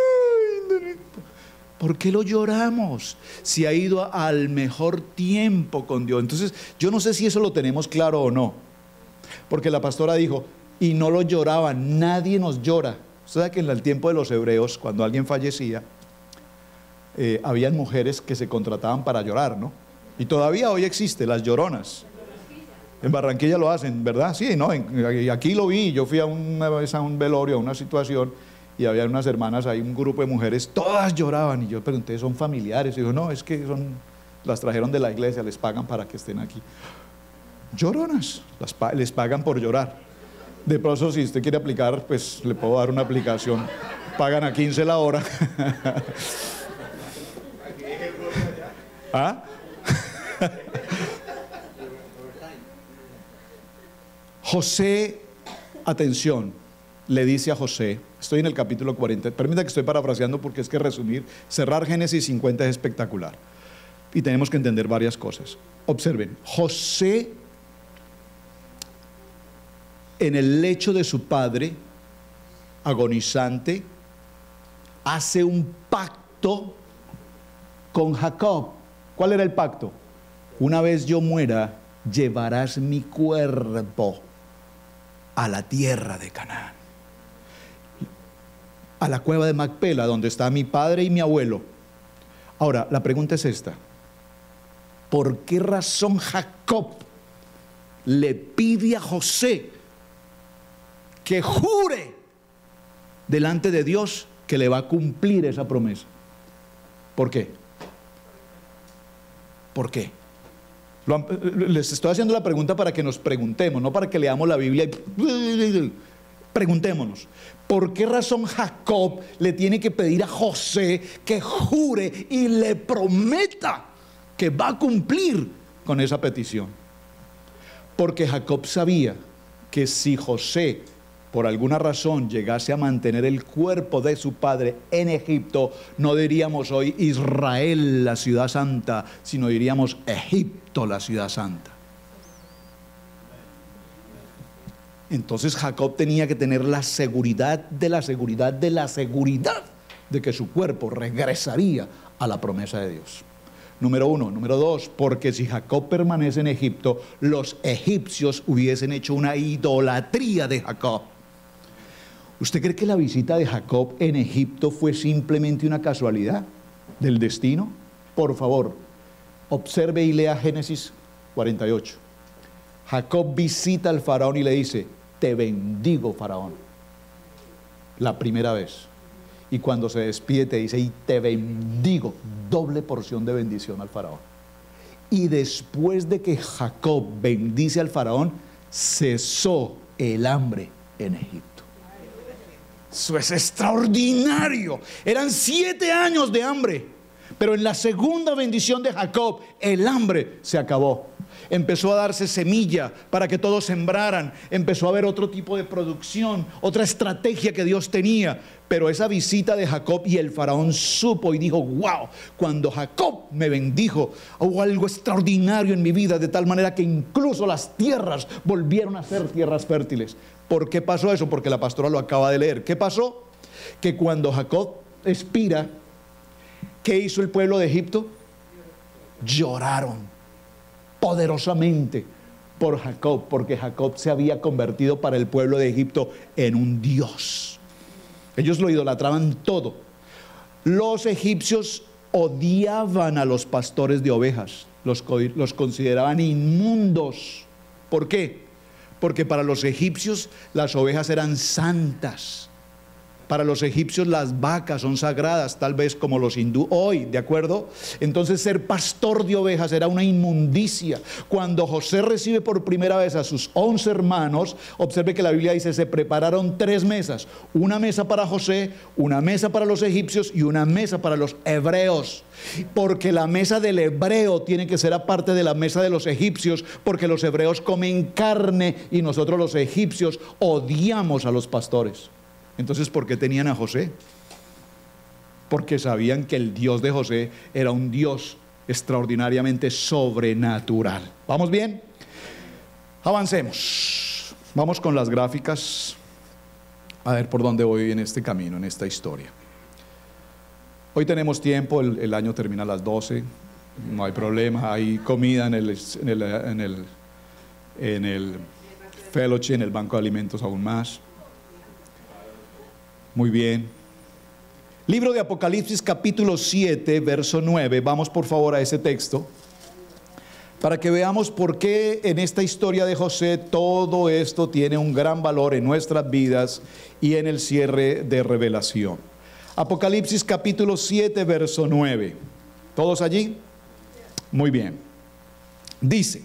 ¿Por qué lo lloramos? Si ha ido al mejor tiempo con Dios. Entonces, yo no sé si eso lo tenemos claro o no. Porque la pastora dijo: y no lo lloraban, nadie nos llora. Usted sabe que en el tiempo de los hebreos, cuando alguien fallecía, habían mujeres que se contrataban para llorar, ¿no? Y todavía hoy existe, las lloronas. En Barranquilla lo hacen, ¿verdad? Sí, ¿no? Aquí lo vi, yo fui una vez a un velorio, a una situación, y había unas hermanas ahí, un grupo de mujeres, todas lloraban, y yo pregunté: ¿son familiares? Y dijo: no, es que las trajeron de la iglesia, les pagan para que estén aquí. Lloronas, les pagan por llorar. De pronto, si usted quiere aplicar, pues le puedo dar una aplicación, pagan a 15 la hora. ¿Ah? José, atención, le dice a José, estoy en el capítulo 40, permita que estoy parafraseando porque es que resumir, cerrar Génesis 50 es espectacular y tenemos que entender varias cosas. Observen, José en el lecho de su padre, agonizante, hace un pacto con Jacob. ¿Cuál era el pacto? Una vez yo muera, llevarás mi cuerpo a la tierra de Canaán, a la cueva de Macpela, donde está mi padre y mi abuelo. Ahora, la pregunta es esta: ¿por qué razón Jacob le pide a José que jure delante de Dios que le va a cumplir esa promesa? ¿Por qué? ¿Por qué? Les estoy haciendo la pregunta para que nos preguntemos, no para que leamos la Biblia y preguntémonos. ¿Por qué razón Jacob le tiene que pedir a José que jure y le prometa que va a cumplir con esa petición? Porque Jacob sabía que si José por alguna razón llegase a mantener el cuerpo de su padre en Egipto, no diríamos hoy Israel, la ciudad santa, sino diríamos Egipto, la ciudad santa. Entonces Jacob tenía que tener la seguridad de la seguridad de la seguridad de que su cuerpo regresaría a la promesa de Dios. Número uno. Número dos, porque si Jacob permanece en Egipto, los egipcios hubiesen hecho una idolatría de Jacob. ¿Usted cree que la visita de Jacob en Egipto fue simplemente una casualidad del destino? Por favor, observe y lea Génesis 48. Jacob visita al faraón y le dice: te bendigo, faraón. La primera vez. Y cuando se despide te dice: y te bendigo, doble porción de bendición al faraón. Y después de que Jacob bendice al faraón, cesó el hambre en Egipto. Eso es extraordinario. Eran 7 años de hambre, pero en la segunda bendición de Jacob, el hambre se acabó. Empezó a darse semilla para que todos sembraran. Empezó a haber otro tipo de producción, otra estrategia que Dios tenía. Pero esa visita de Jacob, y el faraón supo y dijo: wow, cuando Jacob me bendijo, hubo algo extraordinario en mi vida, de tal manera que incluso las tierras volvieron a ser tierras fértiles. ¿Por qué pasó eso? Porque la pastora lo acaba de leer. ¿Qué pasó? Que cuando Jacob expira, ¿qué hizo el pueblo de Egipto? Lloraron poderosamente por Jacob, porque Jacob se había convertido para el pueblo de Egipto en un dios. Ellos lo idolatraban todo. Los egipcios odiaban a los pastores de ovejas, los consideraban inmundos. ¿Por qué? Porque para los egipcios las ovejas eran santas. Para los egipcios las vacas son sagradas, tal vez como los hindú hoy, ¿de acuerdo? Entonces ser pastor de ovejas era una inmundicia. Cuando José recibe por primera vez a sus 11 hermanos, observe que la Biblia dice: se prepararon 3 mesas. Una mesa para José, una mesa para los egipcios y una mesa para los hebreos. Porque la mesa del hebreo tiene que ser aparte de la mesa de los egipcios, porque los hebreos comen carne y nosotros los egipcios odiamos a los pastores. Entonces, ¿por qué tenían a José? Porque sabían que el Dios de José era un Dios extraordinariamente sobrenatural. ¿Vamos bien? Avancemos. Vamos con las gráficas. A ver por dónde voy en este camino, en esta historia. Hoy tenemos tiempo, el año termina a las 12. No hay problema, hay comida en el fellowship, en el banco de alimentos aún más. Muy bien. Libro de Apocalipsis capítulo 7, verso 9. Vamos por favor a ese texto para que veamos por qué en esta historia de José todo esto tiene un gran valor en nuestras vidas y en el cierre de revelación. Apocalipsis capítulo 7, verso 9. ¿Todos allí? Muy bien. Dice: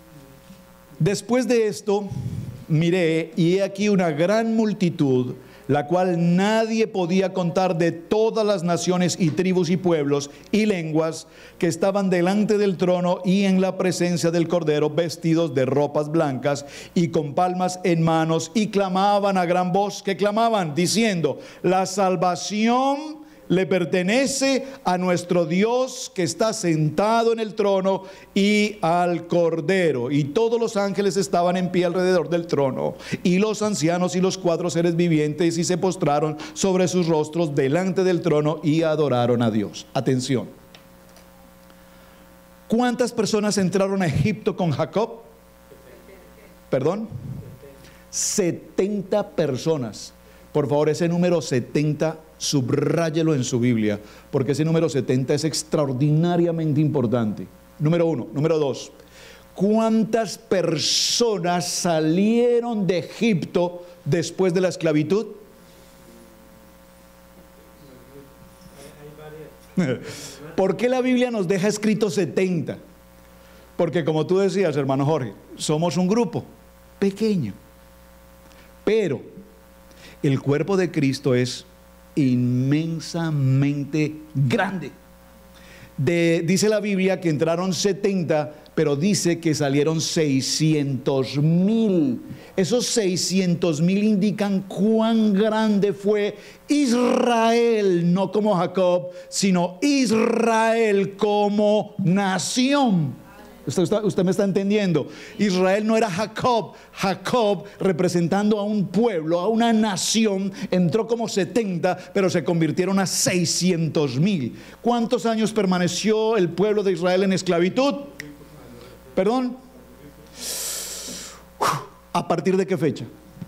después de esto miré, y he aquí una gran multitud, la cual nadie podía contar, de todas las naciones y tribus y pueblos y lenguas que estaban delante del trono y en la presencia del Cordero, vestidos de ropas blancas y con palmas en manos, y clamaban a gran voz. ¿Qué clamaban? Diciendo: la salvación le pertenece a nuestro Dios que está sentado en el trono y al Cordero. Y todos los ángeles estaban en pie alrededor del trono, y los ancianos y los 4 seres vivientes, y se postraron sobre sus rostros delante del trono y adoraron a Dios. Atención. ¿Cuántas personas entraron a Egipto con Jacob? ¿Perdón? 70 personas. Por favor, ese número 70, subráyelo en su Biblia, porque ese número 70 es extraordinariamente importante. Número 1. Número 2. ¿Cuántas personas salieron de Egipto después de la esclavitud? ¿Por qué la Biblia nos deja escrito 70? Porque, como tú decías, hermano Jorge, somos un grupo pequeño, pero el cuerpo de Cristo es inmensamente grande. Dice la Biblia que entraron 70, pero dice que salieron 600,000. Esos 600,000 indican cuán grande fue Israel, no como Jacob, sino Israel como nación. Usted me está entendiendo. Israel no era Jacob. Jacob, representando a un pueblo, a una nación, entró como 70, pero se convirtieron a 600,000. ¿Cuántos años permaneció el pueblo de Israel en esclavitud? ¿Perdón? ¿A partir de qué fecha?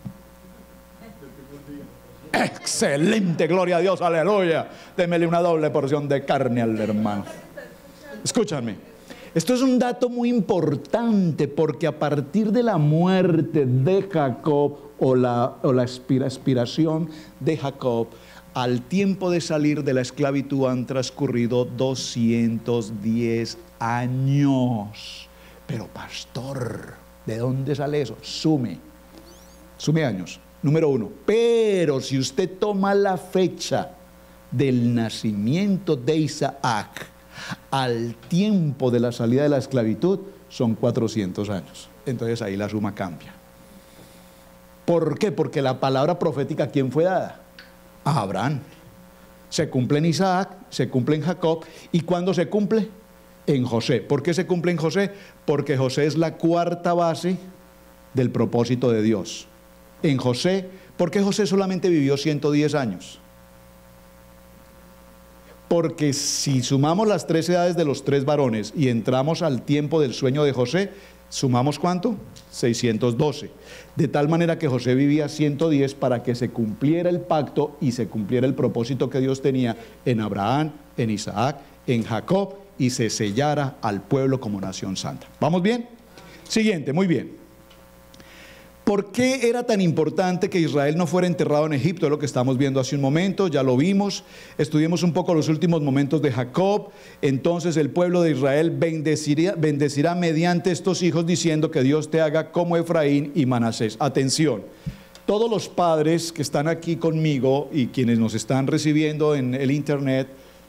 Excelente, gloria a Dios, aleluya. Démele una doble porción de carne al hermano. Escúchame. Esto es un dato muy importante, porque a partir de la muerte de Jacob, o la expiración de Jacob, al tiempo de salir de la esclavitud han transcurrido 210 años. Pero pastor, ¿de dónde sale eso? Sume años. Número 1. Pero si usted toma la fecha del nacimiento de Isaac al tiempo de la salida de la esclavitud, son 400 años. Entonces ahí la suma cambia. ¿Por qué? Porque la palabra profética, ¿a quién fue dada? A Abraham. Se cumple en Isaac, se cumple en Jacob. ¿Y cuándo se cumple? En José. ¿Por qué se cumple en José? Porque José es la cuarta base del propósito de Dios. En José, ¿por qué José solamente vivió 110 años? Porque si sumamos las 3 edades de los 3 varones y entramos al tiempo del sueño de José, ¿sumamos cuánto? 612. De tal manera que José vivía 110 para que se cumpliera el pacto y se cumpliera el propósito que Dios tenía en Abraham, en Isaac, en Jacob, y se sellara al pueblo como nación santa. ¿Vamos bien? Siguiente, muy bien. ¿Por qué era tan importante que Israel no fuera enterrado en Egipto? Es lo que estamos viendo hace un momento, ya lo vimos. Estudiemos un poco los últimos momentos de Jacob. Entonces el pueblo de Israel bendecirá mediante estos hijos, diciendo que Dios te haga como Efraín y Manasés. Atención, todos los padres que están aquí conmigo y quienes nos están recibiendo en el internet,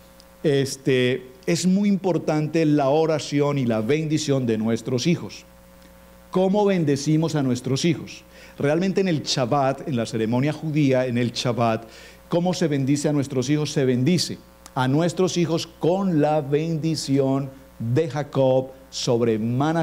es muy importante la oración y la bendición de nuestros hijos. ¿Cómo bendecimos a nuestros hijos? Realmente en el Shabbat, en la ceremonia judía, en el Shabbat, ¿cómo se bendice a nuestros hijos? Se bendice a nuestros hijos con la bendición de Jacob sobre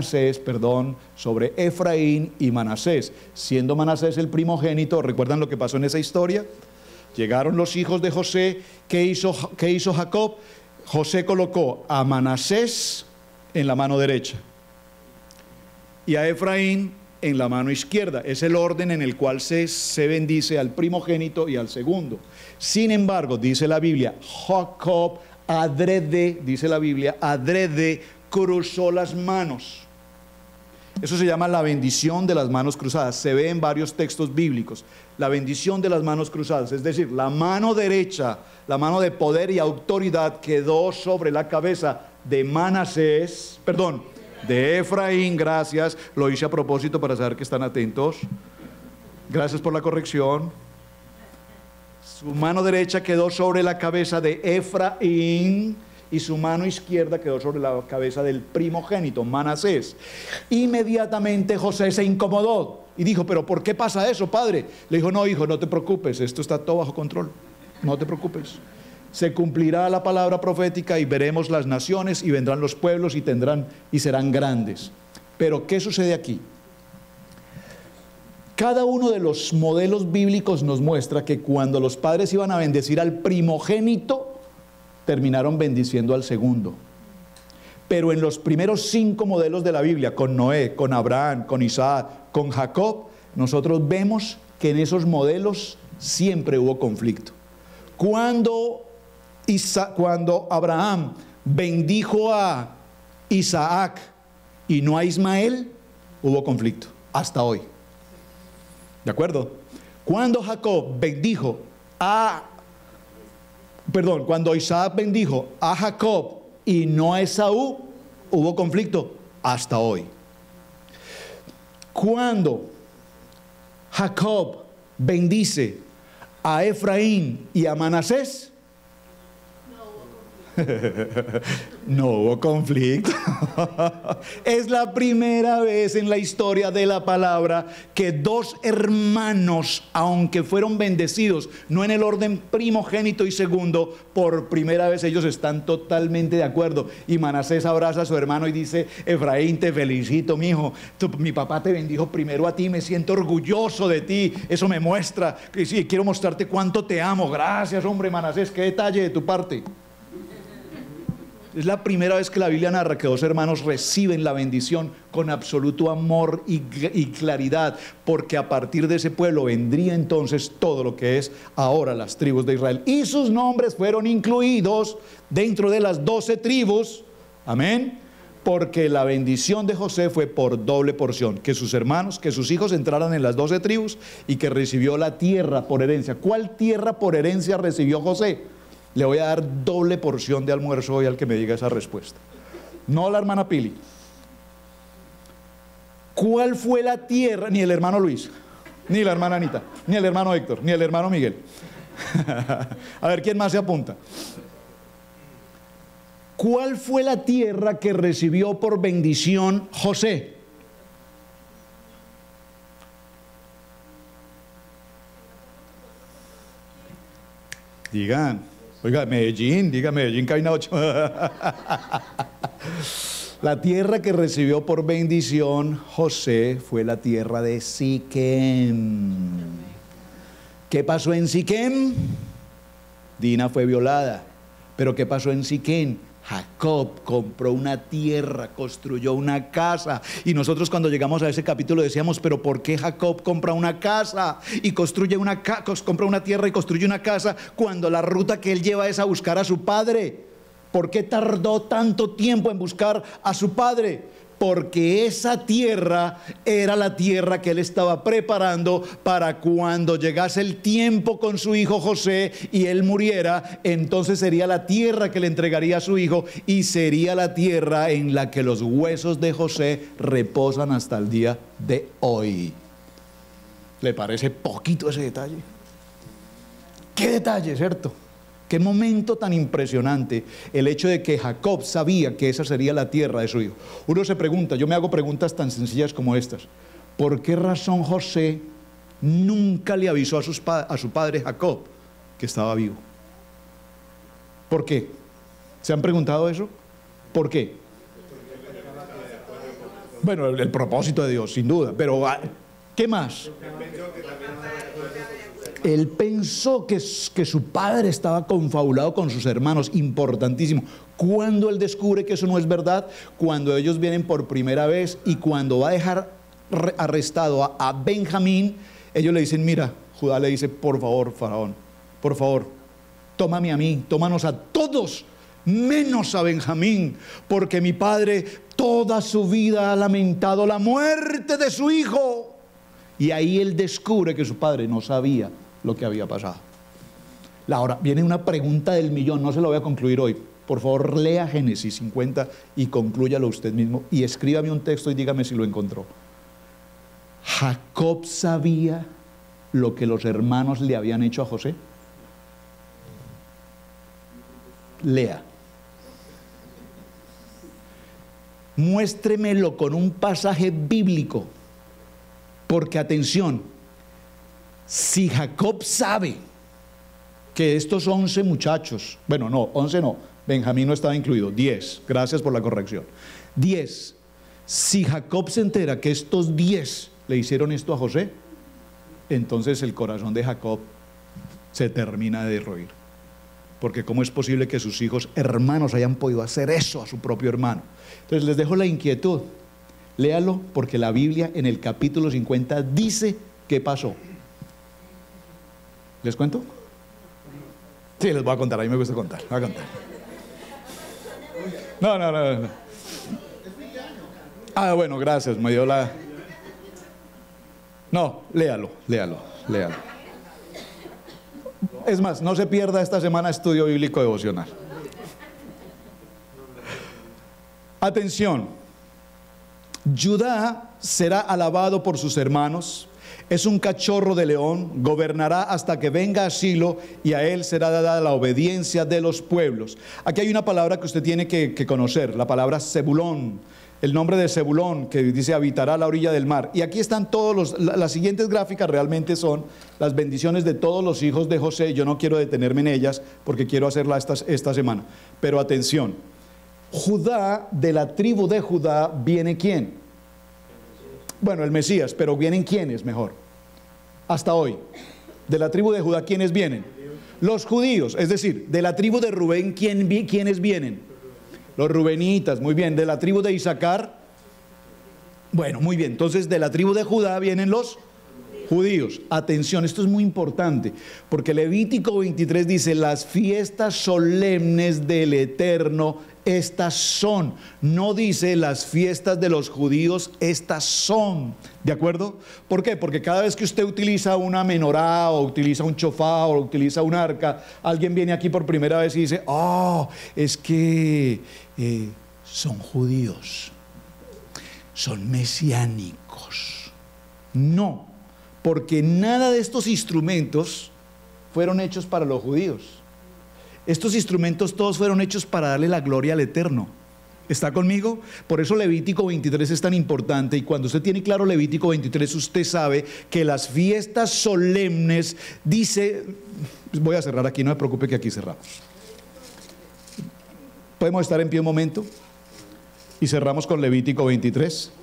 Efraín y Manasés. Siendo Manasés el primogénito, ¿recuerdan lo que pasó en esa historia? Llegaron los hijos de José. ¿Qué hizo Jacob? José colocó a Manasés en la mano derecha y a Efraín en la mano izquierda. Es el orden en el cual se bendice al primogénito y al segundo. Sin embargo, dice la Biblia, Jacob adrede cruzó las manos. Eso se llama la bendición de las manos cruzadas. Se ve en varios textos bíblicos. La bendición de las manos cruzadas, es decir, la mano derecha, la mano de poder y autoridad, quedó sobre la cabeza de de Efraín. Gracias, lo hice a propósito para saber que están atentos. Gracias por la corrección. Su mano derecha quedó sobre la cabeza de Efraín y su mano izquierda quedó sobre la cabeza del primogénito, Manasés. Inmediatamente José se incomodó y dijo, pero ¿por qué pasa eso, padre? Le dijo, no, hijo, no te preocupes, esto está todo bajo control, no te preocupes. Se cumplirá la palabra profética y veremos las naciones y vendrán los pueblos y serán grandes. Pero ¿qué sucede aquí? Cada uno de los modelos bíblicos nos muestra que cuando los padres iban a bendecir al primogénito, terminaron bendiciendo al segundo. Pero en los primeros 5 modelos de la Biblia, con Noé, con Abraham, con Isaac, con Jacob, nosotros vemos que en esos modelos siempre hubo conflicto. Cuando Abraham bendijo a Isaac y no a Ismael, hubo conflicto, hasta hoy. ¿De acuerdo? Cuando Isaac bendijo a Jacob y no a Esaú, hubo conflicto hasta hoy. Cuando Jacob bendice a Efraín y a Manasés, no hubo conflicto. Es la primera vez en la historia de la palabra que 2 hermanos, aunque fueron bendecidos, no en el orden primogénito y segundo, por primera vez ellos están totalmente de acuerdo. Y Manasés abraza a su hermano y dice, Efraín, te felicito, mi hijo, mi papá te bendijo primero a ti, me siento orgulloso de ti, eso me muestra, que sí, quiero mostrarte cuánto te amo. Gracias, hombre, Manasés, qué detalle de tu parte. Es la primera vez que la Biblia narra que 2 hermanos reciben la bendición con absoluto amor y claridad, porque a partir de ese pueblo vendría entonces todo lo que es ahora las tribus de Israel. Y sus nombres fueron incluidos dentro de las 12 tribus, amén, porque la bendición de José fue por doble porción, que sus hermanos, que sus hijos entraran en las 12 tribus y que recibió la tierra por herencia. ¿Cuál tierra por herencia recibió José? Le voy a dar doble porción de almuerzo hoy al que me diga esa respuesta. No la hermana Pili. ¿Cuál fue la tierra? Ni el hermano Luis, ni la hermana Anita, ni el hermano Héctor, ni el hermano Miguel. A ver, ¿quién más se apunta? ¿Cuál fue la tierra que recibió por bendición José? Digan. Oiga, Medellín, diga Medellín, cabina 8. La tierra que recibió por bendición José fue la tierra de Siquem. ¿Qué pasó en Siquem? Dina fue violada. ¿Pero qué pasó en Siquem? Jacob compró una tierra, construyó una casa. Y nosotros cuando llegamos a ese capítulo decíamos, pero ¿por qué Jacob compra una casa y compra una tierra y construye una casa cuando la ruta que él lleva es a buscar a su padre? ¿Por qué tardó tanto tiempo en buscar a su padre? Porque esa tierra era la tierra que él estaba preparando para cuando llegase el tiempo con su hijo José y él muriera, entonces sería la tierra que le entregaría a su hijo y sería la tierra en la que los huesos de José reposan hasta el día de hoy. ¿Le parece poquito ese detalle? ¿Qué detalle, cierto? Qué momento tan impresionante el hecho de que Jacob sabía que esa sería la tierra de su hijo. Uno se pregunta, yo me hago preguntas tan sencillas como estas. ¿Por qué razón José nunca le avisó a su padre Jacob que estaba vivo? ¿Por qué? ¿Se han preguntado eso? ¿Por qué? Bueno, el propósito de Dios, sin duda, pero ¿qué más? Él pensó que su padre estaba confabulado con sus hermanos, importantísimo. Cuando él descubre que eso no es verdad, cuando ellos vienen por primera vez y cuando va a dejar arrestado a Benjamín, ellos le dicen, mira, Judá le dice, por favor, Faraón, por favor, tómame a mí, tómanos a todos, menos a Benjamín, porque mi padre toda su vida ha lamentado la muerte de su hijo. Y ahí él descubre que su padre no sabía lo que había pasado. Ahora viene una pregunta del millón, no se la voy a concluir hoy. Por favor, lea Génesis 50 y conclúyalo usted mismo y escríbame un texto y dígame si lo encontró. ¿Jacob sabía lo que los hermanos le habían hecho a José? lea. Muéstremelo con un pasaje bíblico. Porque atención, si Jacob sabe que estos 11 muchachos, bueno, no, 11 no, Benjamín no estaba incluido, 10, gracias por la corrección, 10, si Jacob se entera que estos 10 le hicieron esto a José, entonces el corazón de Jacob se termina de derruir. Porque ¿cómo es posible que sus hijos hermanos hayan podido hacer eso a su propio hermano? Entonces les dejo la inquietud. Léalo porque la Biblia en el capítulo 50 dice qué pasó. ¿Les cuento? Sí, les voy a contar, a mí me gusta contar. Voy a contar. No. Ah, bueno, gracias, me dio la... No, léalo. Es más, no se pierda esta semana estudio bíblico devocional. Atención, Judá será alabado por sus hermanos, es un cachorro de león, gobernará hasta que venga a Silo y a él será dada la obediencia de los pueblos. Aquí hay una palabra que usted tiene que conocer, la palabra Zebulón. El nombre de Zebulón, que dice habitará a la orilla del mar. Y aquí están las siguientes gráficas realmente son las bendiciones de todos los hijos de José. Yo no quiero detenerme en ellas porque quiero hacerla esta semana. Pero atención, Judá, de la tribu de Judá, ¿viene quién? Bueno, el Mesías, pero ¿vienen quiénes mejor? Hasta hoy. De la tribu de Judá, ¿quiénes vienen? Los judíos, es decir, de la tribu de Rubén, ¿quiénes vienen? Los rubenitas, muy bien. De la tribu de Isaacar, bueno, muy bien. Entonces de la tribu de Judá vienen los judíos. Atención, esto es muy importante, porque Levítico 23 dice, las fiestas solemnes del Eterno, estas son. No dice las fiestas de los judíos, estas son. ¿De acuerdo? ¿Por qué? Porque cada vez que usted utiliza una menorá, o utiliza un chofá, o utiliza un arca, alguien viene aquí por primera vez y dice, es que son judíos, son mesiánicos. No, porque nada de estos instrumentos fueron hechos para los judíos. Estos instrumentos todos fueron hechos para darle la gloria al Eterno. ¿Está conmigo? Por eso Levítico 23 es tan importante, y cuando usted tiene claro Levítico 23, usted sabe que las fiestas solemnes, dice, voy a cerrar aquí, no me preocupe que aquí cerramos. ¿Podemos estar en pie un momento? Y cerramos con Levítico 23.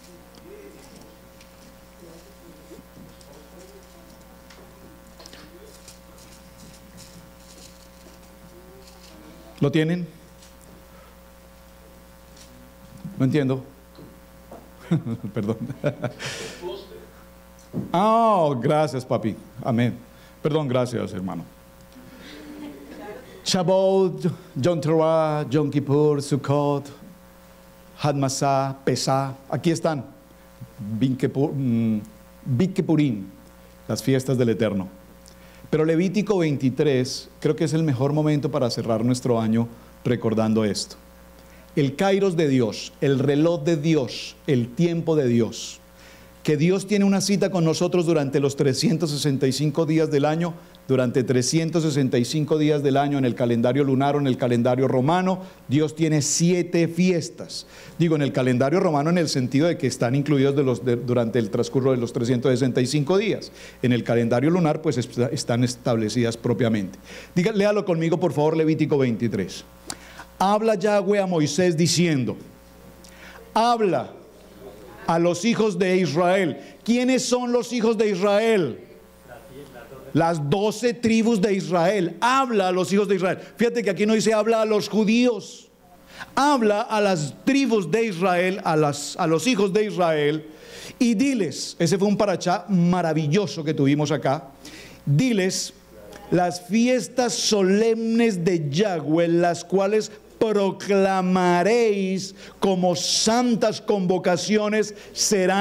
¿Lo tienen? No entiendo. Perdón. Gracias, papi. Amén. Perdón, gracias, hermano. Shavuot, Yom Teruah, Yom Kippur, Sukkot, Had Masá, Pesá. Aquí están. Bikkepurim, las fiestas del Eterno. Pero Levítico 23 creo que es el mejor momento para cerrar nuestro año recordando esto. El kairos de Dios, el reloj de Dios, el tiempo de Dios. Que Dios tiene una cita con nosotros durante los 365 días del año, durante 365 días del año en el calendario lunar o en el calendario romano. Dios tiene 7 fiestas. Digo, en el calendario romano en el sentido de que están incluidos durante el transcurso de los 365 días. En el calendario lunar pues están establecidas propiamente. Léalo conmigo por favor, Levítico 23. Habla Yahweh a Moisés diciendo, habla a los hijos de Israel. ¿Quiénes son los hijos de Israel? Las 12 tribus de Israel. Habla a los hijos de Israel. Fíjate que aquí no dice habla a los judíos. Habla a las tribus de Israel, a los hijos de Israel, y diles, ese fue un parachá maravilloso que tuvimos acá, diles las fiestas solemnes de Yahweh, las cuales proclamaréis como santas convocaciones, serán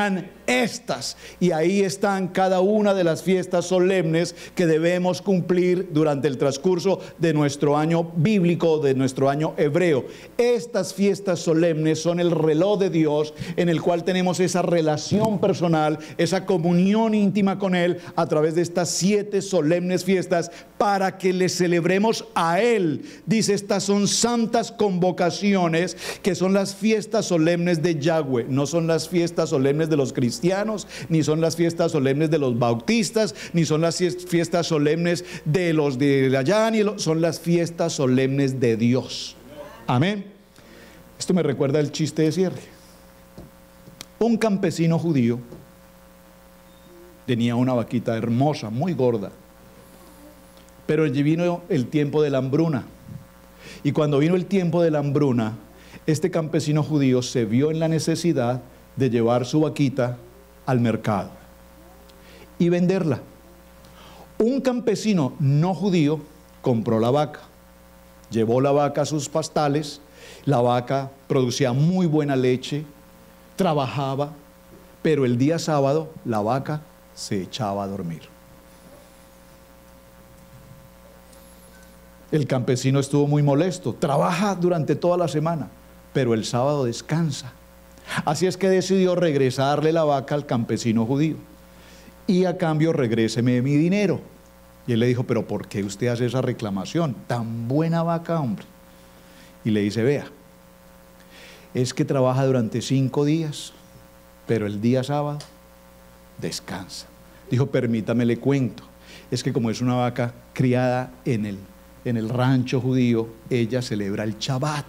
estas. Y ahí están cada una de las fiestas solemnes que debemos cumplir durante el transcurso de nuestro año bíblico, de nuestro año hebreo. Estas fiestas solemnes son el reloj de Dios en el cual tenemos esa relación personal, esa comunión íntima con Él a través de estas 7 solemnes fiestas para que le celebremos a Él. Dice, estas son santas convocaciones que son las fiestas solemnes de Yahweh. No son las fiestas solemnes de los cristianos, ni son las fiestas solemnes de los bautistas, ni son las fiestas solemnes de los de allá, son las fiestas solemnes de Dios. Amén. Esto me recuerda el chiste de cierre. Un campesino judío tenía una vaquita hermosa, muy gorda, pero vino el tiempo de la hambruna. Y cuando vino el tiempo de la hambruna, este campesino judío se vio en la necesidad de llevar su vaquita al mercado y venderla. Un campesino no judío compró la vaca, llevó la vaca a sus pastales, la vaca producía muy buena leche, trabajaba, pero el día sábado la vaca se echaba a dormir. El campesino estuvo muy molesto, trabaja durante toda la semana, pero el sábado descansa. Así es que decidió regresarle la vaca al campesino judío. Y a cambio, regréseme mi dinero. Y él le dijo, pero ¿por qué usted hace esa reclamación? Tan buena vaca, hombre. Y le dice, vea, es que trabaja durante 5 días, pero el día sábado descansa. Dijo, permítame le cuento. Es que como es una vaca criada en el rancho judío, ella celebra el Shabbat.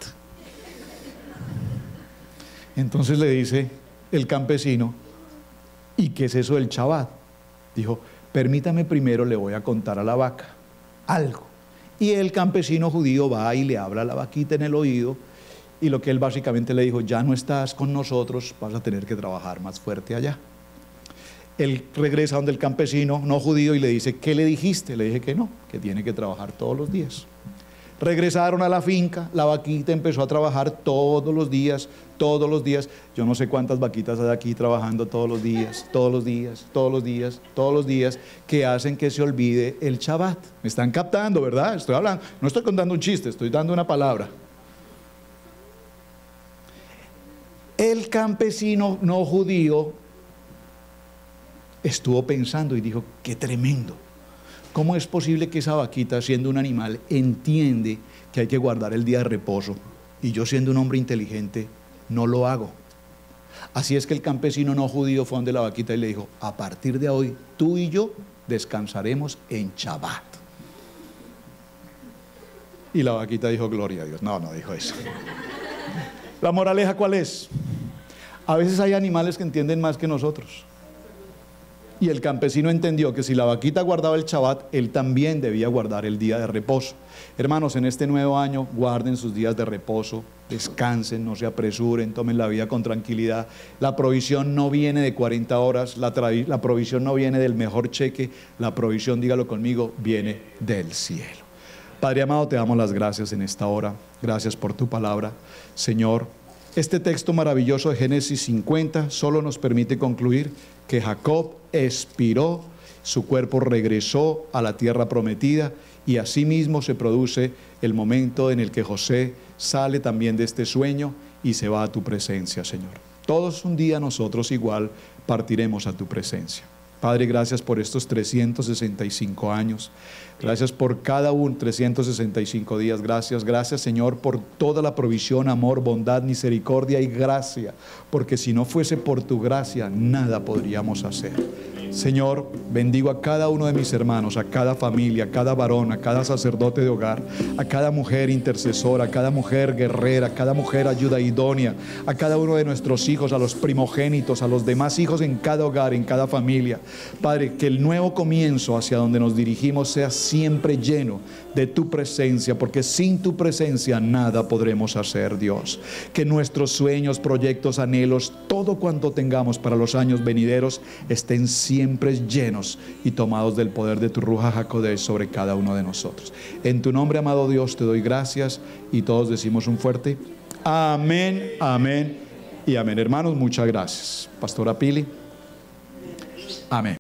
Entonces le dice el campesino, ¿y qué es eso del Shabbat? Dijo, permítame primero, le voy a contar a la vaca algo. Y el campesino judío va y le habla a la vaquita en el oído, y lo que él básicamente le dijo, ya no estás con nosotros, vas a tener que trabajar más fuerte allá. Él regresa donde el campesino no judío y le dice, ¿qué le dijiste? Le dije que no, que tiene que trabajar todos los días. Regresaron a la finca, la vaquita empezó a trabajar todos los días, todos los días. Yo no sé cuántas vaquitas hay aquí trabajando todos los días, todos los días, todos los días, todos los días, que hacen que se olvide el Shabbat. Me están captando, ¿verdad? Estoy hablando, no estoy contando un chiste, estoy dando una palabra. El campesino no judío estuvo pensando y dijo, qué tremendo. ¿Cómo es posible que esa vaquita, siendo un animal, entiende que hay que guardar el día de reposo? Y yo, siendo un hombre inteligente, no lo hago. Así es que el campesino no judío fue donde la vaquita y le dijo, a partir de hoy, tú y yo descansaremos en Shabbat. Y la vaquita dijo, gloria a Dios. No, no dijo eso. ¿La moraleja cuál es? A veces hay animales que entienden más que nosotros. Y el campesino entendió que si la vaquita guardaba el Shabbat, él también debía guardar el día de reposo. Hermanos, en este nuevo año, guarden sus días de reposo, descansen, no se apresuren, tomen la vida con tranquilidad. La provisión no viene de 40 horas, la provisión no viene del mejor cheque, la provisión, dígalo conmigo, viene del cielo. Padre amado, te damos las gracias en esta hora. Gracias por tu palabra, Señor. Este texto maravilloso de Génesis 50 solo nos permite concluir que Jacob expiró, su cuerpo regresó a la tierra prometida, y asimismo se produce el momento en el que José sale también de este sueño y se va a tu presencia, Señor. Todos un día nosotros igual partiremos a tu presencia. Padre, gracias por estos 365 años. Gracias por cada 365 días. Gracias, Señor, por toda la provisión, amor, bondad, misericordia y gracia. Porque si no fuese por tu gracia, nada podríamos hacer. Señor, bendigo a cada uno de mis hermanos, a cada familia, a cada varón, a cada sacerdote de hogar, a cada mujer intercesora, a cada mujer guerrera, a cada mujer ayuda idónea, a cada uno de nuestros hijos, a los primogénitos, a los demás hijos en cada hogar, en cada familia. Padre, que el nuevo comienzo hacia donde nos dirigimos sea siempre lleno de tu presencia, porque sin tu presencia nada podremos hacer, Dios. Que nuestros sueños, proyectos, anhelos, todo cuanto tengamos para los años venideros estén siempre llenos y tomados del poder de tu Ruja HaKodesh sobre cada uno de nosotros. En tu nombre, amado Dios, te doy gracias, y todos decimos un fuerte amén, amén y amén. Hermanos, muchas gracias. Pastora Pili.
Amén.